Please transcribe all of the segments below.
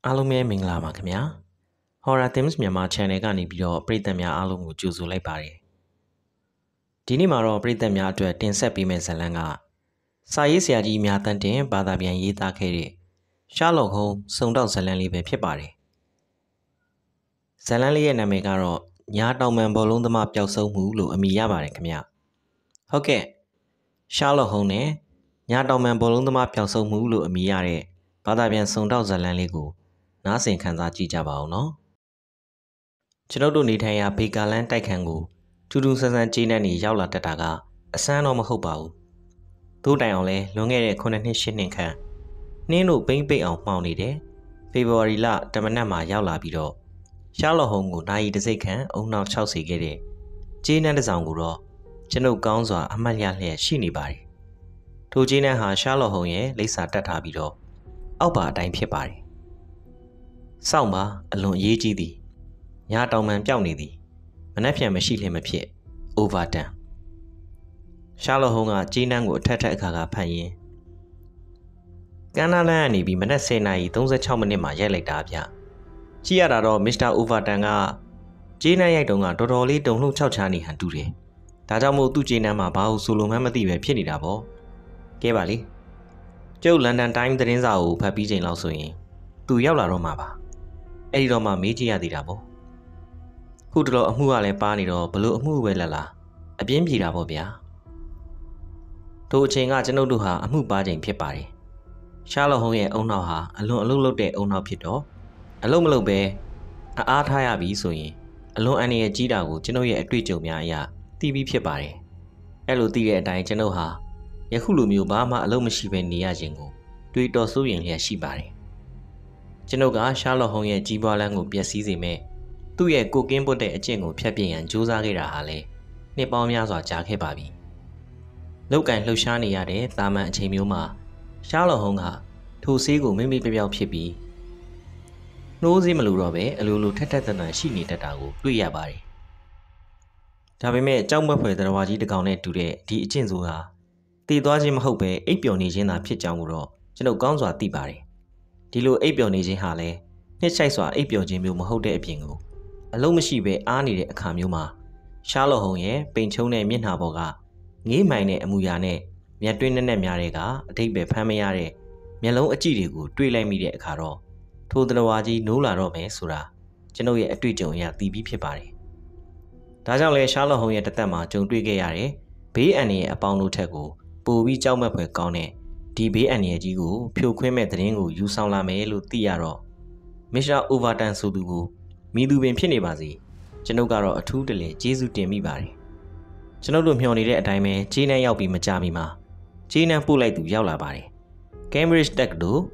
အားလုံးပဲမင်္ဂလာပါခင်ဗျာ Horror Themes မြန်မာ Channel ကနေပြီးတော့ပရိသတ်များအားလုံးကိုကြိုဆိုလိုက်ပါတယ်ဒီနေ့မှာတော့ပရိသတ်များအတွက်တင်ဆက်ပေးမယ့်ဇာတ်လမ်းကစာရေးဆရာကြီးမြာတန်းတင်ဘာသာပြန်ရေးသားခဲ့တဲ့ရှားလော့ဟုံးစုံတော့ဇာတ်လမ်းလေးပဲဖြစ်ပါတယ်ဇာတ်လမ်းလေးရဲ့နာမည်ကတော့ညာတောင်ပံဘောလုံးသမားပျောက်ဆုံးမှုလို့အမည်ရပါတယ်ခင်ဗျဟုတ်ကဲ့ရှားလော့ဟုံးနဲ့ညာတောင်ပံဘောလုံးသမားပျောက်ဆုံးမှုလို့အမည်ရတဲ့ဘာသာပြန်စုံတော့ဇာတ်လမ်းလေးကိုနားဆင်ခံစားကြည့်ကြပါအောင်နော်ကျွန်တော်တို့နေထိုင်ရာဘေကာလန်တိုက်ခန်းကိုထူးထူးဆန်းဆန်းကျေးနပ်နေရောက်လာတတ်တာကအဆန်းတော့မဟုတ်ပါဘူးသို့တိုင်အောင်လဲလွန်ခဲ့တဲ့9နှစ်10နှစ်ခန့်နှင်းတို့ပိမ့်ပိတ်အောင်မှောင်နေတယ်ဖေဖော်ဝါရီလတမနက်မှာရောက်လာပြီးတော့ရှားလော့ဟုံးကိုနိုင်တစိတ်ခန့်အုံနောက်6စီခဲ့တဲ့ကျေးနပ်တစ်ဆောင်ကိုတော့ကျွန်ုပ်ကောင်းစွာအမှတ်ရလျက်ရှိနေပါတယ်ထိုကျေးနပ်ဟာရှားလော့ဟုံးရဲ့လိပ်စာတက်ထားပြီးတော့အောက်ပါအတိုင်းဖြစ်ပါတယ်စောင့်ပါအလွန်အရေးကြီးသည်ညာတောင်ပံပျောက်နေသည်မနှက်ဖြန်မရှိလျင်မဖြစ် overtime ရှားလော့ဟုံးကကြေးနန်းကိုအထက်အခါဖတ်ရင်းကန်းနာလန်းကနေပြီးမနက်10:36မိနစ်မှာရိုက်လိုက်တာဗျကြည့်ရတာတော့မစ္စတာ overtime ကကြေးနန်းရိုက်တုန်းကတော်တော်လေးတုန်လှုပ်ခြောက်ခြားနေဟန်တူတယ်ဒါကြောင့်မို့သူ့ကြေးနန်းမှာဘာလို့ဆိုလိုမှမသိပဲဖြစ်နေတာပေါ့ကဲပါလေကျုပ်လန်ဒန်တိုင်းသတင်းစာကိုဖတ်ပြီးချိန်လောက်ဆိုရင်သူရောက်လာတော့မှာပါအဲ့ဒီတော့မှမေးကြည့်ရသေးတာပေါ့ခုတလောအမှုကလည်းပါနေတော့ဘလို့အမှုပဲလက်လားအပြင်းပြေတာပေါ့ဗျာထိုအချိန်ကကျွန်ုပ်တို့ဟာအမှုပါချိန်ဖြစ်ပါတယ်ရှားလော့ဟုံးရဲ့အုံနောက်ဟာအလွန်အလုလုပ်တဲ့အုံနောက်ဖြစ်တော့အလုမလုပ်ပဲအားထားရပြီဆိုရင်အလွန်အန္တရာယ်ကြီးတာကိုကျွန်ုပ်ရဲ့အတွေ့အကြုံများအရသိပြီးဖြစ်ပါတယ်အဲ့လိုသိတဲ့အတိုင်းကျွန်ုပ်ဟာယခုလိုမျိုးဘာမှအလုပ်မရှိဘဲနေရခြင်းကိုတွေးတော်စိုးရင်လျက်ရှိပါတယ်ကျွန်ုပ်ကရှားလော့ဟုံးရဲ့ကြီးပွားလန်းကိုပျက်စီးစေမဲ့သူ့ရဲ့ကိုကင်းပွတ်တဲ့အကျင့်ကိုဖျက်ပြစ်ရန်ကြိုးစားခဲ့တာဟာလည်းနှစ်ပေါင်းများစွာကြာခဲ့ပါပြီလောက်ကင်လှုပ်ရှားနေရတဲ့တာမန်အချိန်မျိုးမှာရှားလော့ဟုံးကထိုဆေးကိုမိမိပြောက်ဖြစ်ပြီးနှိုးစေးမလို့တော့ပဲအလိုလိုထက်ထက်တန်တန်ရှိနေတတ်တာကိုတွေ့ရပါတယ်ဒါပေမဲ့ကြောက်မက်ဖွယ်သတ္တဝါကြီးတစ်ကောင်နဲ့တူတဲ့ဒီအကျင့်ဆိုဟာတည်သွားခြင်းမဟုတ်ပဲအိပ်ပျော်နေခြင်းသာဖြစ်ကြောင်းကိုတော့ကျွန်ုပ်ကောင်းစွာသိပါတယ်ဒီလိုအိပ်ပျော်နေခြင်းဟာလည်းနှစ်ချိုက်စွာအိပ်ပျော်ခြင်းမျိုးမဟုတ်တဲ့အပြင်ကိုအလုံးမရှိပဲအားနေတဲ့အခါမျိုးမှာရှားလော့ဟုံးရဲ့ပိန်ချုံတဲ့မျက်နှာပေါ်ကငေးမိုင်တဲ့အမူအရာနဲ့မျက်တွင်းနဲ့များတဲ့ကအထိပ်ပဲဖမ်းမရတဲ့မျက်လုံးအကြည့်တွေကိုတွေးလိုက်မိတဲ့အခါတော့ထိုသတ္တဝါကြီးနိုးလာတော့မယ်ဆိုတာကျွန်ုပ်ရဲ့အတွေ့အကြုံအရသိပြီးဖြစ်ပါတယ်ဒါကြောင့်လဲရှားလော့ဟုံးရဲ့တသက်မှာကြုံတွေ့ခဲ့ရတဲ့ဘေးအန္တရာယ်အပေါင်းတို့ထက်ကိုပိုပြီးကြောက်မက်ဖွယ်ကောင်းတဲ့ဒီဘေးအန္တရာယ်ကြီးကိုဖြိုခွင်းမဲ့သတင်းကိုယူဆောင်လာမယ်လို့သိရတော့မစ္စတာအိုဗာတန်ဆိုသူကိုမိသူပင်ဖြစ်နေပါစေကျွန်ုပ်ကတော့အထူးတလဲကျေးဇူးတင်မိပါတယ်ကျွန်ုပ်တို့မျှော်နေတဲ့အတိုင်းပဲကျေးနန်းရောက်ပြီးမကြမီမှာကျေးနန်းပို့လိုက်သူရောက်လာပါတယ် Cambridge တက္ကသိုလ်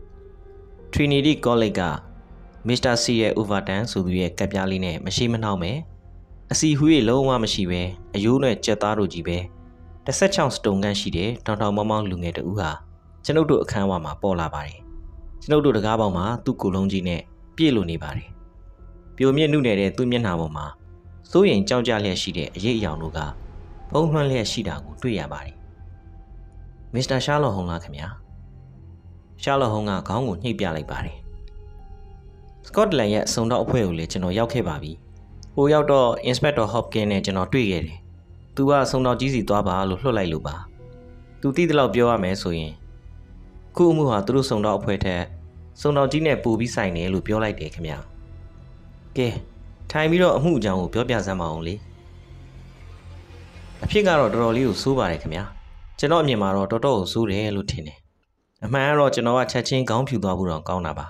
Trinity College ကမစ္စတာစီရဲ့အိုဗာတန်ဆိုသူရဲ့ကပ်ပြားလေးနဲ့မရှိမနှောက်မယ်အစီဟူးရလုံးဝမရှိပဲအယိုးနဲ့ကြက်သားတို့ကြီးပဲ16စတုံခန့်ရှိတဲ့တောင်တောင်မောင်းမောင်းလူငယ်တဦးဟာကျွန်ုပ်တို့အခန်းဝမှာပေါ်လာပါတယ်ကျွန်ုပ်တို့တကားပေါက်မှာသူ့ကိုယ်လုံးကြီးနဲ့ပြည့်လို့နေပါတယ်ပြိုမြင့်နှုတ်နေတဲ့သူ့မျက်နှာပေါ်မှာစိုးရိမ်ကြောက်ကြလျက်ရှိတဲ့အရေးအယောင်တို့ကဖုံးလွှမ်းလျက်ရှိတာကိုတွေ့ရပါတယ်မစ္စတာရှားလော့ဟုံးလားခင်ဗျာရှားလော့ဟုံးကခေါင်းကိုညှိပြလိုက်ပါတယ်စကော့တလန်ရဲ့အစုံတော့အဖွဲ့ကိုလည်းကျွန်တော်ရောက်ခဲ့ပါပြီဟိုရောက်တော့ Inspector Hopkins နဲ့ကျွန်တော်တွေ့ခဲ့တယ်သူကအစုံတော့ကြီးစီသွားပါလို့လွှတ်လိုက်လို့ပါသူတိတိလောက်ပြောရမယ်ဆိုရင်ခုအမှုဟာသူတို့စုံတော့အဖွဲ့ထက်စုံတော့ကြီးနဲ့ပို့ပြီးဆိုင်တယ်လို့ပြောလိုက်တယ်ခင်ဗျာကဲထိုင်ပြီးတော့အမှုအကြောင်းကိုပြောပြစမ်းပါအောင်လေအဖြစ်ကတော့တော်တော်လေးကိုစိုးပါတယ်ခင်ဗျာကျွန်တော်အမြင်မှာတော့တော်တော်ကိုစိုးတယ်လို့ထင်တယ်အမှန်ကတော့ကျွန်တော်ကချက်ချင်းခေါင်းဖြူသွားဖို့တော့ကောင်းတာပါ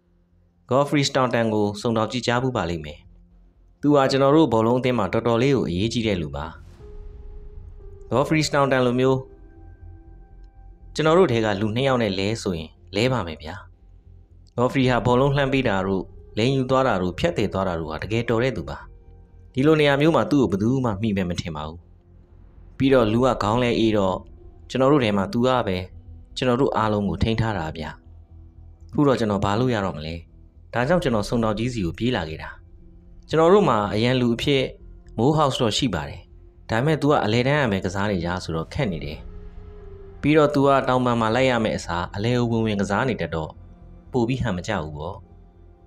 Godfrey Staunton ကိုစုံတော့ကြည့်ကြားဘူးပါလိမ့်မယ်သူဟာကျွန်တော်တို့ဘောလုံးအသင်းမှာတော်တော်လေးကိုအရေးကြီးတဲ့လူပါ Godfrey Staunton လိုမျိုးကျွန်တော်တို့ထဲကလူ2ယောက်နဲ့လဲဆိုရင်လဲပါမယ်ဗျာ Godfrey ဟာဘောလုံးလှမ်းပေးတာတို့လိန်ယူသွားတာတို့ဖြတ်တည်သွားတာတို့ဟာတကယ်တော်တဲ့သူပါဒီလိုနေရာမျိုးမှာသူ့ကိုဘယ်သူမှမိမယ်မထင်ပါဘူးပြီးတော့လူကခေါင်းလဲအေးတော့ကျွန်တော်တို့ထဲမှာသူကပဲကျွန်တော်တို့အားလုံးကိုထိန်းထားတာဗျခုတော့ကျွန်တော်ဘာလို့ရတော့မလဲဒါကြောင့်ကျွန်တော်စုံတော်ကြီးစီကိုပြေးလာခဲ့တာကျွန်တော်တို့မှာအရန်လူအဖြစ်မိုးဟောက်စ်တော့ရှိပါတယ်ဒါပေမဲ့ तू ကအလဲတန်းရမယ်ကစားနေကြဆိုတော့ခက်နေတယ်ပြီးတော့ तू ကတောင်ပံမှာလိုက်ရမယ်အစားအလဲဝင်ကစားနေတတ်တော့ပို့ပြီးဟန်မကြဘူးပေါ့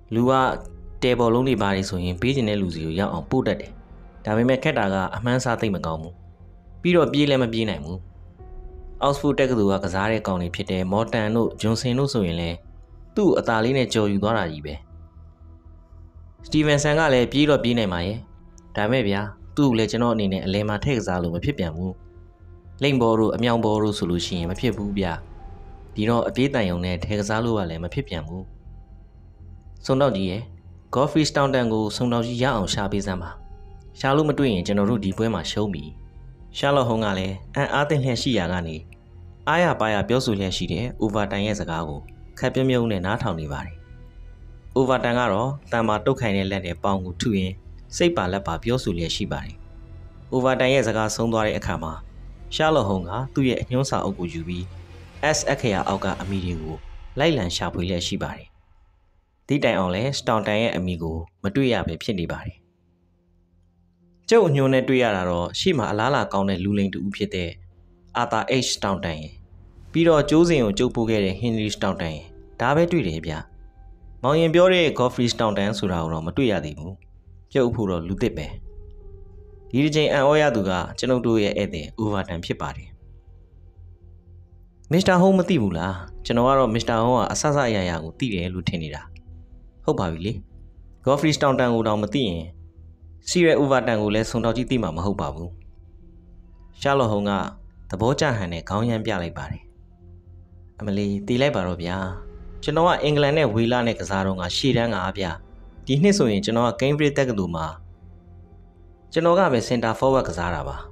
လူကတဲဘော်လုံးတွေပါတယ်ဆိုရင်ပေးကျင်တဲ့လူစီကိုရောက်အောင်ပို့တတ်တယ်ဒါပေမဲ့ခက်တာကအမှန်းစားသိမ့်မကောင်းဘူးပြီးတော့ပြေးလည်းမပြေးနိုင်ဘူးအောက်စ်ဖို့တက္ကသိုလ်ကကစားတဲ့ကောင်တွေဖြစ်တဲ့မော်တန်တို့ဂျွန်ဆင်တို့ဆိုရင်လည်းသူ့အသာလေးနဲ့ကြော်ယူသွားတာကြီးပဲစတီဗန်ဆန်ကလည်းပြေးတော့ပြေးနိုင်ပါရဲ့ဒါမဲ့ဗျာသူ့ကိုလည်းကျွန်တော်အနေနဲ့အလဲမှာထည့်ကစားလို့မဖြစ်ပြန်ဘူးလိမ့်ဘော်တို့အမြောင်ဘော်တို့ဆိုလို့ရှိရင်မဖြစ်ဘူးဗျာဒီတော့အပြေးတန်ယုံနဲ့ထည့်ကစားလို့ကလည်းမဖြစ်ပြန်ဘူးစုံတော့ကြီးရဲ့ဂေါ်ဖရီစတောင်တန်ကိုစုံတော့ကြီးရအောင်ရှာပေးစမ်းပါရှာလို့မတွေ့ရင်ကျွန်တော်တို့ဒီပွဲမှာရှုံးပြီရှာလော့ဟုံးကလည်းအံ့အားသင့်လျက်ရှိရာကနေအားရပါရပြောဆိုလျက်ရှိတဲ့ Overtime ရဲ့စကားကိုခက်ပြုံးပြုံးနဲ့နားထောင်နေပါတယ်။ Overtime ကတော့တန်မာတုတ်ခိုင်တဲ့လက်နဲ့ပေါင်ကိုထုရင်းစိတ်ပါလက်ပါပြောဆိုလျက်ရှိပါတယ်။ Overtime ရဲ့စကားဆုံးသွားတဲ့အခါမှာရှာလော့ဟုံးကသူ့ရဲ့အညွှန်းစာအုပ်ကိုယူပြီး S အခရာအောက်ကအမီတွေကိုလိုက်လံရှာဖွေလျက်ရှိပါတယ်။ဒီတိုင်အောင်လဲစတောင်တန်ရဲ့အမီကိုမတွေ့ရပဲဖြစ်နေပါတယ်။ကျုပ်အညွှန်းနဲ့တွေ့ရတာတော့ရှေ့မှာအလားလာကောင်းတဲ့လူလိမ်တူဖြစ်တဲ့အာသာ H တောင်တန်ရဲ့ပြီးတော့ကျိုးစင်ကိုကျုပ်ပို့ခဲ့တဲ့ Henry တောင်တန်ရဲ့ဒါပဲတွေ့တယ်ဗျ။မောင်ရင်ပြောတဲ့ Godfrey တောင်တန်ဆိုတာကိုတော့မတွေ့ရသေးဘူး။ကျုပ်ဖို့တော့လူသစ်ပဲ။ဒီတစ်ချိန်အံ့ဩရသူကကျွန်ုပ်တို့ရဲ့ဧည့်သည် Overtime ဖြစ်ပါတယ်။မစ္စတာဟုံးမသိဘူးလား။ကျွန်တော်ကတော့မစ္စတာဟုံးကအဆအရာရာကိုသိတယ်လို့ထင်နေတာ။ဟုတ်ပါပြီလေ။ Godfrey တောင်တန်ကိုတော့မသိရင်စီရဲ Overtime ကိုလည်းစုံတော်ကြီးသိမှာမဟုတ်ပါဘူး။ရှာလော့ဟုံးကသဘောကျဟန်နဲ့ခေါင်းရမ်းပြလိုက်ပါတယ်။အမလီတီးလိုက်ပါတော့ဗျာ။ကျွန်တော်ကအင်္ဂလန်နဲ့ဝေလာနဲ့ကစားတော့ကရှေ့တန်းကဗျာ။ဒီနှစ်ဆိုရင်ကျွန်တော်က Cambridge တက္ကသိုလ်မှာကျွန်တော်ကပဲ Center Forward ကစားတာပါ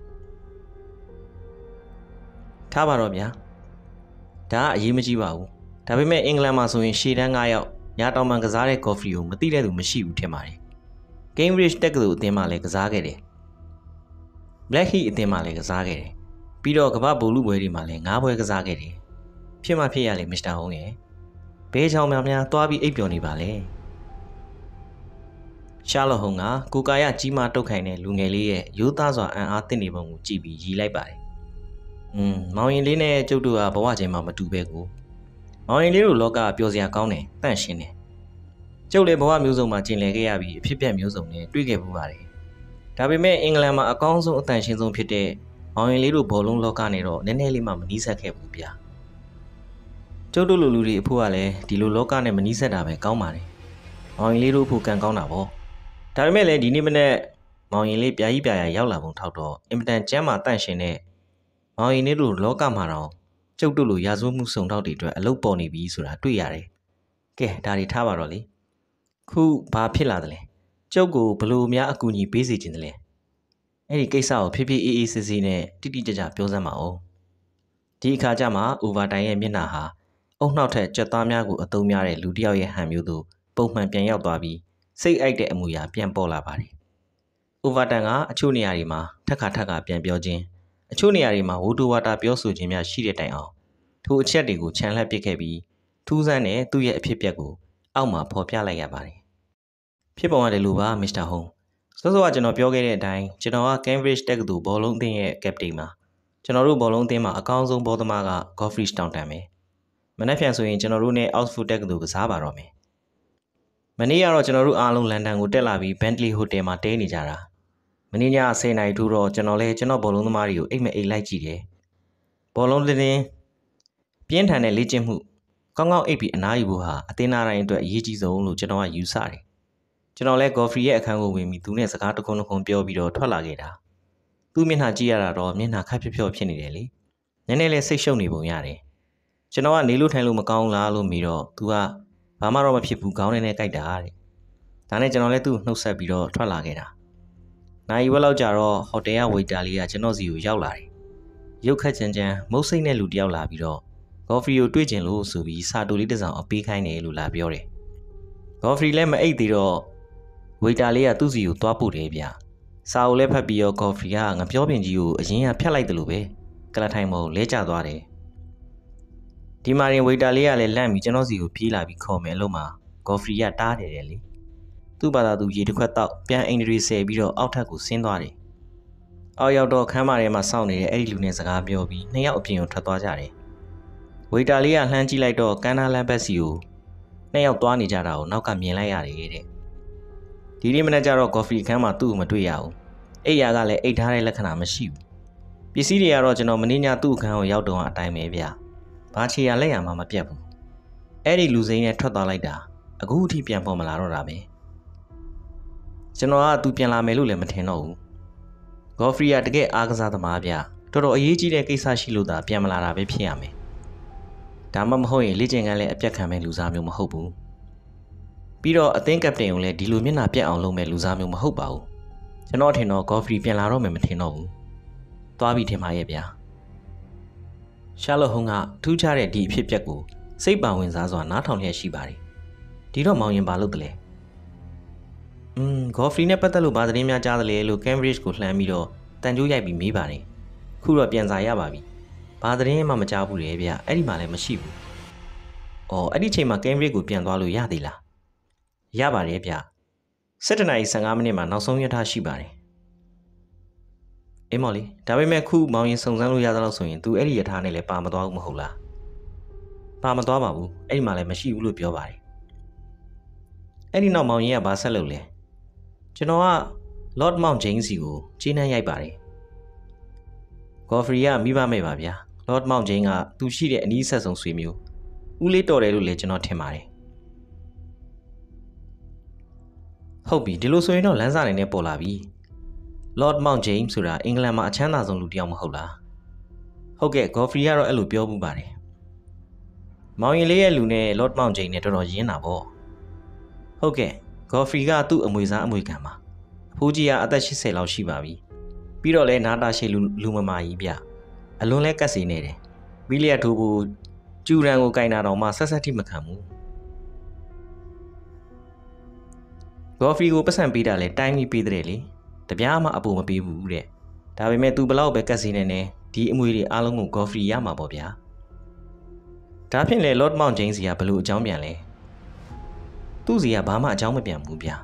။ထားပါတော့ဗျာ။ဒါကအရေးမကြီးပါဘူး။ဒါပေမဲ့အင်္ဂလန်မှာဆိုရင်ရှေ့တန်း9ယောက်ညာတောင်မှကစားတဲ့ Godfrey ကိုမသိတဲ့သူမရှိဘူးထင်ပါတယ်။ Cambridge တက္ကသိုလ်အသင်းမှာလည်းကစားခဲ့တယ်။ Blackheath အသင်းမှာလည်းကစားခဲ့တယ်။ပြီးတော့ကမ္ဘာဗိုလ်လုပွဲတွေမှာလည်း9ပွဲကစားခဲ့တယ်။ဖြစ်မှဖြစ်ရလေမစ္စတာဟုံးရဲ့ဘဲချောင်းများများသွားပြီးအိပ်ပျော်နေပါလေရှာလော့ဟုံးကကိုကာယကြီးမားတုတ်ခိုင်တဲ့လူငယ်လေးရဲ့ရိုးသားစွာအံ့အားသင့်နေပုံကိုကြည့်ပြီးရီလိုက်ပါတယ်မောင်ရင်လေးနဲ့ကျုပ်တို့ကဘဝချင်းမှာမတူပဲကိုမောင်ရင်လေးတို့လောကပျော်စရာကောင်းတယ်တန့်ရှင်းတယ်ကျုပ်လည်းဘဝမျိုးစုံမှာကျင်လည်ခဲ့ရပြီးအဖြစ်ပြက်မျိုးစုံနဲ့တွေ့ခဲ့ပူပါတယ်ဒါပေမဲ့အင်္ဂလန်မှာအကောင်းဆုံးအတန့်ရှင်းဆုံးဖြစ်တဲ့မောင်ရင်လေးတို့ဘောလုံးလောကနဲ့တော့နည်းနည်းလေးမှမနီးစပ်ခဲ့ဘူးဗျာကျုပ်တို့လူတွေအဖို့ကလည်းဒီလိုလောကနဲ့မနီးစပ်တာပဲကောင်းပါတယ်မောင်ရင်လေးတို့အဖို့ကံကောင်းတာပေါ့ဒါပေမဲ့လည်းဒီနေ့မနေ့မောင်ရင်လေးပြာကြီးပြာရရောက်လာပုံထောက်တော့အင်မတန်ကျမ်းမာတန့်ရှင်တဲ့မောင်ရင်လေးတို့လောကမှာတော့ကျုပ်တို့လိုရာဇဝတ်မှုစုံထောက်တွေအတွက်အလုပ်ပေါ်နေပြီဆိုတာတွေ့ရတယ်ကဲဒါတွေထားပါတော့လေခုဘာဖြစ်လာသလဲကျုပ်ကိုဘလို့များအကူအညီပေးစေခြင်းတလဲအဲ့ဒီကိစ္စကိုဖြည်းဖြည်းအေးအေးဆေးဆေးနဲ့တိတိကျကျပြောစမ်းပါဦးဒီအခါကျမှ Overtime ရဲ့မျက်နှာဟာအုံနှောက်ထက်ကြက်သားများကိုအသုံးများတဲ့လူတစ်ယောက်ရဲ့ဟန်မျိုးသို့ပုံမှန်ပြန်ရောက်သွားပြီးစိတ်အိုက်တဲ့အမူအရာပြန်ပေါ်လာပါတယ်။ Overtime ကအချို့နေရာတွေမှာထက်ခါပြန်ပြောခြင်းအချို့နေရာတွေမှာဝူတူဝါတာပြောဆိုခြင်းများရှိတဲ့တိုင်အောင်ထိုအချက်တွေကိုခြံလှပ်ပစ်ခဲ့ပြီးထူးဆန်းတဲ့သူ့ရဲ့အဖြစ်အပျက်ကိုအောက်မှာဖော်ပြလိုက်ရပါတယ်။ဖြစ်ပေါ်ရတယ်လို့ပါမစ္စတာဟုံးစောစောကကျွန်တော်ပြောခဲ့တဲ့အတိုင်းကျွန်တော်က Cambridge တက္ကသိုလ်ဘောလုံးအသင်းရဲ့ captain ပါကျွန်တော်တို့ဘောလုံးအသင်းမှာအကောင်းဆုံးဘောသမားက Godfrey တောင်တန်ပဲမနေ့ပြန်ဆိုရင်ကျွန်တော်တို့နဲ့ Oxford တက္ကသိုလ်ကစားပါတော့မယ်မနေ့ကတော့ကျွန်တော်တို့အားလုံးလန်ဒန်ကိုတက်လာပြီး Bentley Hotel မှာတဲနေကြတာမနေ့ည10:00နာရီထိုးတော့ကျွန်တော်လည်းကျွန်တော်ဘောလုံးသမားတွေကိုအိတ်မအိတ်လိုက်ကြည့်တယ်ဘောလုံးတင်းပြင်းထန်တဲ့လေ့ကျင့်မှုကောင်းကောင်းအိပ်ပြီးအနားယူဖို့ဟာအသင်းသားတိုင်းအတွက်အရေးကြီးဆုံးလို့ကျွန်တော်ကယူဆတယ်ကျွန်တော်လည်း Godfrey ရဲ့အခန်းကိုဝင်ပြီးသူနဲ့စကားတခုပြောပြီးတော့ထွက်လာခဲ့တာသူ့မျက်နှာကြည့်ရတာတော့မျက်နှာခက်ဖြော့ဖြစ်နေတယ်လေနည်းနည်းလေးစိတ်ရှုပ်နေပုံရတယ်ကျွန်တော်ကနေလို့ထိုင်လို့မကောင်းလားလို့မေးတော့သူကဘာမှတော့မဖြစ်ဘူးခေါင်းနဲ့ကြိုက်တာတဲ့ဒါနဲ့ကျွန်တော်လည်းသူ့နှုတ်ဆက်ပြီးတော့ထွက်လာခဲ့တာနိုင်ဝက်လောက်ကြာတော့ဟိုတယ်ကဝေတာလေးကကျွန်တော်စီကိုရောက်လာတယ်ရုပ်ခက်ချမ်းမုတ်စိတ်နဲ့လူတယောက်လာပြီးတော့Godfreyကိုတွေ့ကျင်လို့ဆိုပြီးစာတူလေးတစ်စောင်အပေးခိုင်းတယ်လို့လာပြောတယ် Godfrey လည်းမအိပ်သေးတော့ဝေတာလေးကသူ့စီကိုသွားပို့တယ်ဗျစာအုပ်လည်းဖတ်ပြီးတော့ Godfrey ကငပြောပြင်ကြီးကိုအရင်ကဖြတ်လိုက်တယ်လို့ပဲကလထိုင်မုံလဲကျသွားတယ်ဒီမှာရင်ဝေတာလေးကလည်းလန့်ပြီးကျွန်တော်စီကိုပြေးလာပြီးခေါ်မယ်လို့မှ Godfrey ကတားတယ်လေသူ့ဘာသာသူရေတစ်ခွက်တောက်ပြန်အိမ်တွေဆယ်ပြီးတော့အောက်ထပ်ကိုဆင်းသွားတယ်အောက်ရောက်တော့ခန်းမထဲမှာစောင့်နေတဲ့အဲ့ဒီလူနဲ့စကားပြောပြီးနှစ်ယောက်အပြင်ကိုထွက်သွားကြတယ်ဝေတာလေးကလှမ်းကြည့်လိုက်တော့ကန်းနာလမ်းဘက်စီကိုနှစ်ယောက်သွားနေကြတာကိုနောက်ကမြင်လိုက်ရတယ်တဲ့ဒီနေ့မနေ့ကျတော့ကော်ဖီခန်းမှာသူ့ကိုမတွေ့ရဘူးအိယာကလည်းအိတ်ထားတဲ့လက္ခဏာမရှိဘူးပစ္စည်းတွေကတော့ကျွန်တော်မင်းညသူ့အခန်းကိုရောက်တော့အတိုင်းပဲဗျဘာချီရလက်ရမှာမပြတ်ဘူးအဲ့ဒီလူစိမ်းနဲ့ထွက်သွားလိုက်တာအခုအထိပြန်ပေါ်မလာတော့တာပဲကျွန်တော်ကသူပြန်လာမယ်လို့လည်းမထင်တော့ဘူးဂေါ်ဖရီကတကယ်အားကစားသမားဗျတော်တော်အရေးကြီးတဲ့ကိစ္စရှိလို့သာပြန်မလာတာပဲဖြစ်ရမယ်ဒါမှမဟုတ်ရင်လေ့ကျင့်ခန်းလည်းအပြတ်ခံမဲ့လူစားမျိုးမဟုတ်ဘူးပြီးတော့အသင်းကပတိန်ကိုလည်းဒီလိုမျက်နှာပြတ်အောင်လုပ်မဲ့လူစားမျိုးမဟုတ်ပါဘူးကျွန်တော်ထင်တော့ဂေါ်ဖရီပြန်လာတော့မယ်မထင်တော့ဘူးသွားပြီထင်ပါရဲ့ဗျာရှာလော့ဟုံးကထူးခြားတဲ့ဒီအဖြစ်ပြက်ကိုစိတ်ပါဝင်စားစွာနားထောင်လျက်ရှိပါတယ်ဒီတော့မောင်ရင်ပါလို့တလဲဂေါ်ဖရီနဲ့ပတ်သက်လို့ဗာသတင်းများကြားတယ်လေလို့ Cambridge ကိုလှမ်းပြီးတော့တန်ကြိုးရိုက်ပြီးမေးပါတယ်ခုတော့ပြန်စာရပါပြီဗာသတင်းမှမကြားဘူးလေဗျအဲ့ဒီမှာလည်းမရှိဘူးအော်အဲ့ဒီချိန်မှာ Cambridge ကိုပြန်သွားလို့ရသေးလားရပါတယ်ဗျ7:15 မိနစ်မှာနောက်ဆုံးရထားရှိပါတယ်အေးမော်လေးဒါပေမဲ့ခုမောင်ရင်စုံစမ်းလို့ရသလောက်ဆိုရင် तू အဲ့ဒီရထားနဲ့လည်းပါမသွားဘူးမဟုတ်လားပါမသွားပါဘူးအဲ့ဒီမှာလည်းမရှိဘူးလို့ပြောပါတယ်အဲ့ဒီနောက်မောင်ရင်ကဘာဆက်လုပ်လဲကျွန်တော်က Lord Mount James စီကိုကြီးနှမ်းရိုက်ပါတယ်ဂေါ်ဖရီကမိဘမဲ့ပါဗျာ Lord Mount James ကသူရှိတဲ့အနီးဆက်ဆုံးဆွေမျိုးဦးလေးတော်တယ်လို့လည်းကျွန်တော်ထင်ပါတယ်ဟုတ်ပြီဒီလိုဆိုရင်တော့လမ်းစာနေနဲ့ပေါ်လာပြီ Lord Mount James ဆိုတာအင်္ဂလန်မှာအချမ်းသာဆုံးလူတစ်ယောက်မဟုတ်လားဟုတ်ကဲ့ဂေါ်ဖရီကတော့အဲ့လိုပြောမှုပါတယ်မောင်ရင်လေးရဲ့လူနဲ့ Lord Mount James နဲ့တော်တော်ရင်းတာပေါ့ဟုတ်ကဲ့ဂေါ်ဖရီကသူ့အမွေစားအမွေခံပါအဖိုးကြီးကအသက်80လောက်ရှိပါပြီပြီးတော့လဲနာတာရှည်လူမမာကြီးဗျအလွန်လဲကတ်စီနေတယ်ဘီလီယက်ထိုးဖို့ကျူရန်ကိုကင်တာတော့မှဆက်ဆက်ထိမခံဘူးဂေါ်ဖရီကိုပတ်စံပေးတာလဲတိုင်းပြီးပေးတဲ့လေတပြားမှအပူမပေးဘူးတဲ့ဒါပေမဲ့ तू ဘလောက်ပဲကတ်စီနေနေဒီအမွေတွေအားလုံးကိုဂေါ်ဖရီရမှာပေါ့ဗျာဒါဖြင့်လေ Lord Mount James ကဘလို့အကြောင်းပြန်လဲသူ့စီကဘာမှအကြောင်းမပြန်ဘူးဗျာ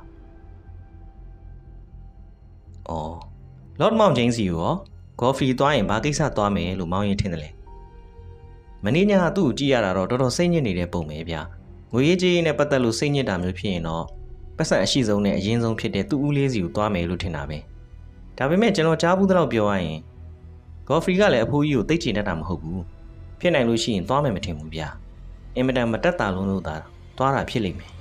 အော် Lord Mount James စီရောဂေါ်ဖရီသွားရင်ဘာကိစ္စသွားမယ်လို့မောင်ရင်ထင်တယ်လေမင်းညကသူ့ကိုကြည့်ရတာတော့တော်တော်စိတ်ညစ်နေတဲ့ပုံပဲဗျာငွေရေးကြေးရေးနဲ့ပတ်သက်လို့စိတ်ညစ်တာမျိုးဖြစ်ရင်တော့ပတ်စံအရှိဆုံးနဲ့အရင်ဆုံးဖြစ်တဲ့သူ့ဦးလေးစီကိုသွားမယ်လို့ထင်တာပဲဒါပေမဲ့ကျွန်တော်ကြားဘူးတော့ပြောရရင်ဂေါ်ဖရီကလည်းအဖိုးကြီးကိုသိချင်တတ်တာမဟုတ်ဘူးဖြစ်နိုင်လို့ရှိရင်သွားမယ်မထင်ဘူးဗျာအင်မတန်မတက်တာလုံးလို့သာသွားတာဖြစ်လိမ့်မယ်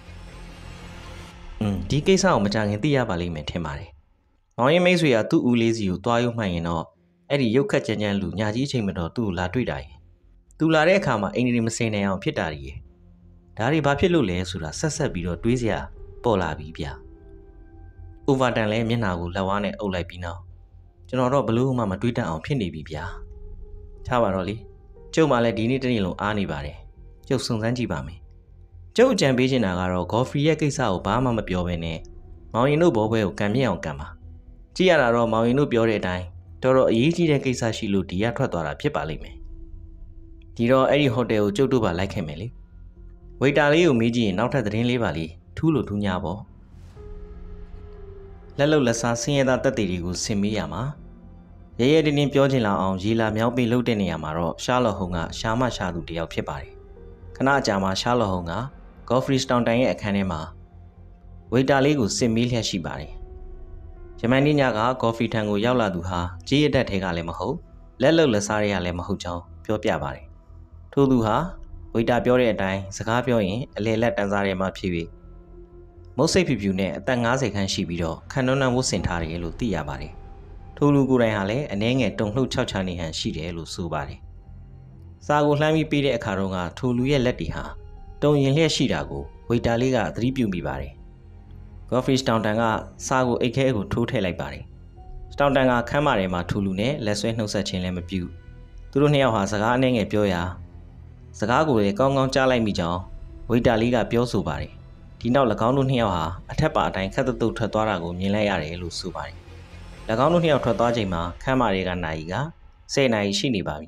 ဒီကိစ္စကိုမကြခင်သိရပါလိမ့်မယ်ထင်ပါတယ်မောင်ရင်မိတ်ဆွေကသူ့ဦးလေးစီကိုသွားရုံမှန်ရင်တော့အဲ့ဒီရုတ်ခတ်ကြမ်းကြမ်းလူညာကြီးအချိန်မတော်သူ့ကိုလာတွေ့တာရင်သူလာတဲ့အခါမှာအင်္ဂလိပ်မစင်နိုင်အောင်ဖြစ်တာကြီးဒါတွေဘာဖြစ်လို့လဲဆိုတာဆက်ပြီးတော့တွေးစရာပေါ်လာပြီဗျ။ Overton လည်းမျက်နှာကိုလက်ဝါးနဲ့အုပ်လိုက်ပြီးနောက်ကျွန်တော်တော့ဘလို့မှမတွေးတတ်အောင်ဖြစ်နေပြီဗျာ။ချပါတော့လေ။ကျုပ်မှလည်းဒီနေ့တနေ့လုံးအားနေပါတယ်။ကျုပ်စုံစမ်းကြည့်ပါမယ်။ကျုပ်အကြံပေးချင်တာကတော့ဂေါ်ဖရီရဲ့ကိစ္စကိုဘာမှမပြောဘဲနဲ့မောင်ရင်တို့ဘောပွဲကိုကံမြင့်အောင်ကံပါ။ကြည့်ရတာတော့မောင်ရင်တို့ပြောတဲ့အတိုင်းတော်တော်အရေးကြီးတဲ့ကိစ္စရှိလို့ဒီရထွက်သွားတာဖြစ်ပါလိမ့်မယ်။ဒီတော့အဲ့ဒီဟိုတယ်ကိုကျုပ်တို့ပါလိုက်ခဲ့မယ်လေ။ဝေတာလေးကိုမေးကြည့်ရင်နောက်ထပ်သတင်းလေးပါလေးထူးလို့ထူးညာပေါ့လက်လုံလက်စားဆင်းရဲသားတက်တွေကိုဆင်မေးရမှာရဲရဲတင်းတင်းပြောချင်လောက်အောင်ရေလာမြောင်းပေးလှုပ်တဲ့နေရာမှာတော့ရှာလော့ဟုံကရှာမရှာသူတယောက်ဖြစ်ပါတယ်ခဏကြာမှရှာလော့ဟုံကဂေါ်ဖရီစတောင်တိုင်ရဲ့အခန်းထဲမှာဝေတာလေးကိုဆင်မေးလျက်ရှိပါတယ်ယမန်နေ့ညကဂေါ်ဖရီထံကိုရောက်လာသူဟာကြေးရတက်ထဲကလည်းမဟုတ်လက်လုံလက်စားတွေကလည်းမဟုတ်ကြောင်းပြောပြပါတယ်ထို့သူဟာဝေတာပြောတဲ့အတိုင်းစကားပြောရင်အလေလက်တန်းစားထဲမှာဖြစ်ပြီးမုတ်စိတ်ဖြူဖြူနဲ့အသက်50ခန်းရှိပြီးတော့ခန္ဓာနံဝတ်ဆင်ထားတယ်လို့သိရပါတယ်ထိုလူကိုယ်တိုင်ဟာလည်းအနှဲငယ်တုံလှုပ်ခြောက်ခြားနေဟန်ရှိတယ်လို့ဆိုပါတယ်စာကိုလှမ်းပြီးပေးတဲ့အခါတုန်းကထိုလူရဲ့လက်တွေဟာတုံရင်လျက်ရှိတာကိုဝေတာလေးကသတိပြုမိပါတယ်ဂေါ်ဖရီစတောင်တန်ကစာကိုအိတ်ခဲကိုထိုးထည့်လိုက်ပါတယ်စတောင်တန်ကခမ်းမထဲမှာထိုလူနဲ့လက်ဆွဲနှုတ်ဆက်ခြင်းလည်းမပြုသူတို့နှစ်ယောက်ဟာစကားအနှဲငယ်ပြောရာစကားကိုလည်းကောင်းကောင်းကြားလိုက်မိကြောင်းဝေတာလေးကပြောဆိုပါတယ်ဒီနောက်၎င်းတို့နှစ်ယောက်ဟာအထက်ပါအတိုင်းခက်တုတ်ထွက်သွားတာကိုမြင်လိုက်ရတယ်လို့ဆိုပါတယ်၎င်းတို့နှစ်ယောက်ထွက်သွားချိန်မှာခမ်းမတွေကနိုင်က10နာရီရှိနေပါပြီ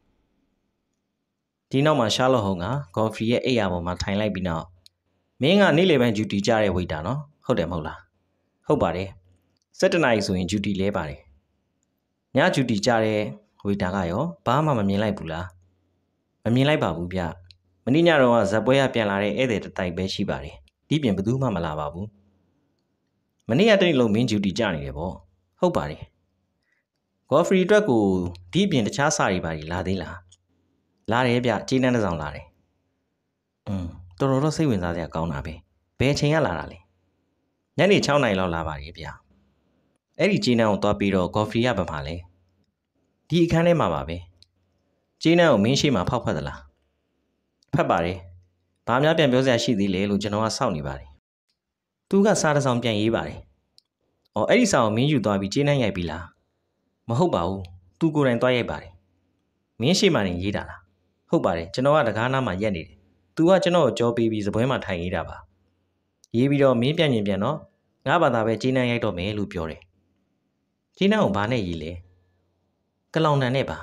ဒီနောက်မှာရှာလော့ဟုံကဂေါ်ဖရီရဲ့အိပ်ယာပေါ်မှာထိုင်လိုက်ပြီးနောက်မင်းကနေ့လယ်ပိုင်းဂျူတီကြတဲ့ဝေတာနော်ဟုတ်တယ်မဟုတ်လားဟုတ်ပါတယ်7နာရီဆိုရင်ဂျူတီလဲပါတယ်ညဂျူတီကြတဲ့ဝေတာကရောဘာမှမမြင်လိုက်ဘူးလားမမြင်လိုက်ပါဘူးဗျမင်းညတော့ဇပွဲရပြန်လာတဲ့ဧည့်သည်တစ်တိုက်ပဲရှိပါတယ်ဒီပြင်ဘယ်သူမှမလာပါဘူးမနေ့ကတနေ့လုံးမင်းဂျူတီကြနေတယ်ပေါ့ဟုတ်ပါတယ်ဂေါ်ဖရီအတွက်ကိုဒီပြင်တခြားစာတွေပါလာသေးလားလာတယ်ဗျကြေးနှန်းတစ်စောင်လာတယ်တော်တော်စိတ်ဝင်စားစရာကောင်းတာပဲဘယ်အချိန်ကလာတာလဲညနေ6 နာရီလောက်လာပါတယ်ဗျအဲ့ဒီကြေးနှန်းကိုသွားပြီးတော့ဂေါ်ဖရီကဘာမှလဲဒီအခန်းထဲမှာပါပဲကြေးနှန်းကိုမင်းရှိမှဖောက်ဖက်သလားဖက်ပါတယ်ဘာများပြန်ပြောစရာရှိသေးလဲလို့ကျွန်တော်ကစောင့်နေပါတယ်သူကစားတစ်စောင်ပြန်ရေးပါတယ်အဲ့ဒီစာကိုမင်းယူသွားပြီးကြေးနှန်းရိုက်ပြီလားမဟုတ်ပါဘူးသူကိုယ်တိုင်သွားရိုက်ပါတယ်မင်းရှိမှနေရေးတာလားဟုတ်ပါတယ်ကျွန်တော်ကတကားနားမှာရက်နေတယ်သူကကျွန်တော်ကိုကြောပေးပြီးစပွဲမှာထိုင်ရေးတာပါရေးပြီးတော့မင်းပြန်တော့ငါဘာသာပဲကြေးနှန်းရိုက်တော့မယ်လို့ပြောတယ်ကြေးနှန်းကိုဘာနဲ့ရေးလဲကလောင်တန်နဲ့ပါ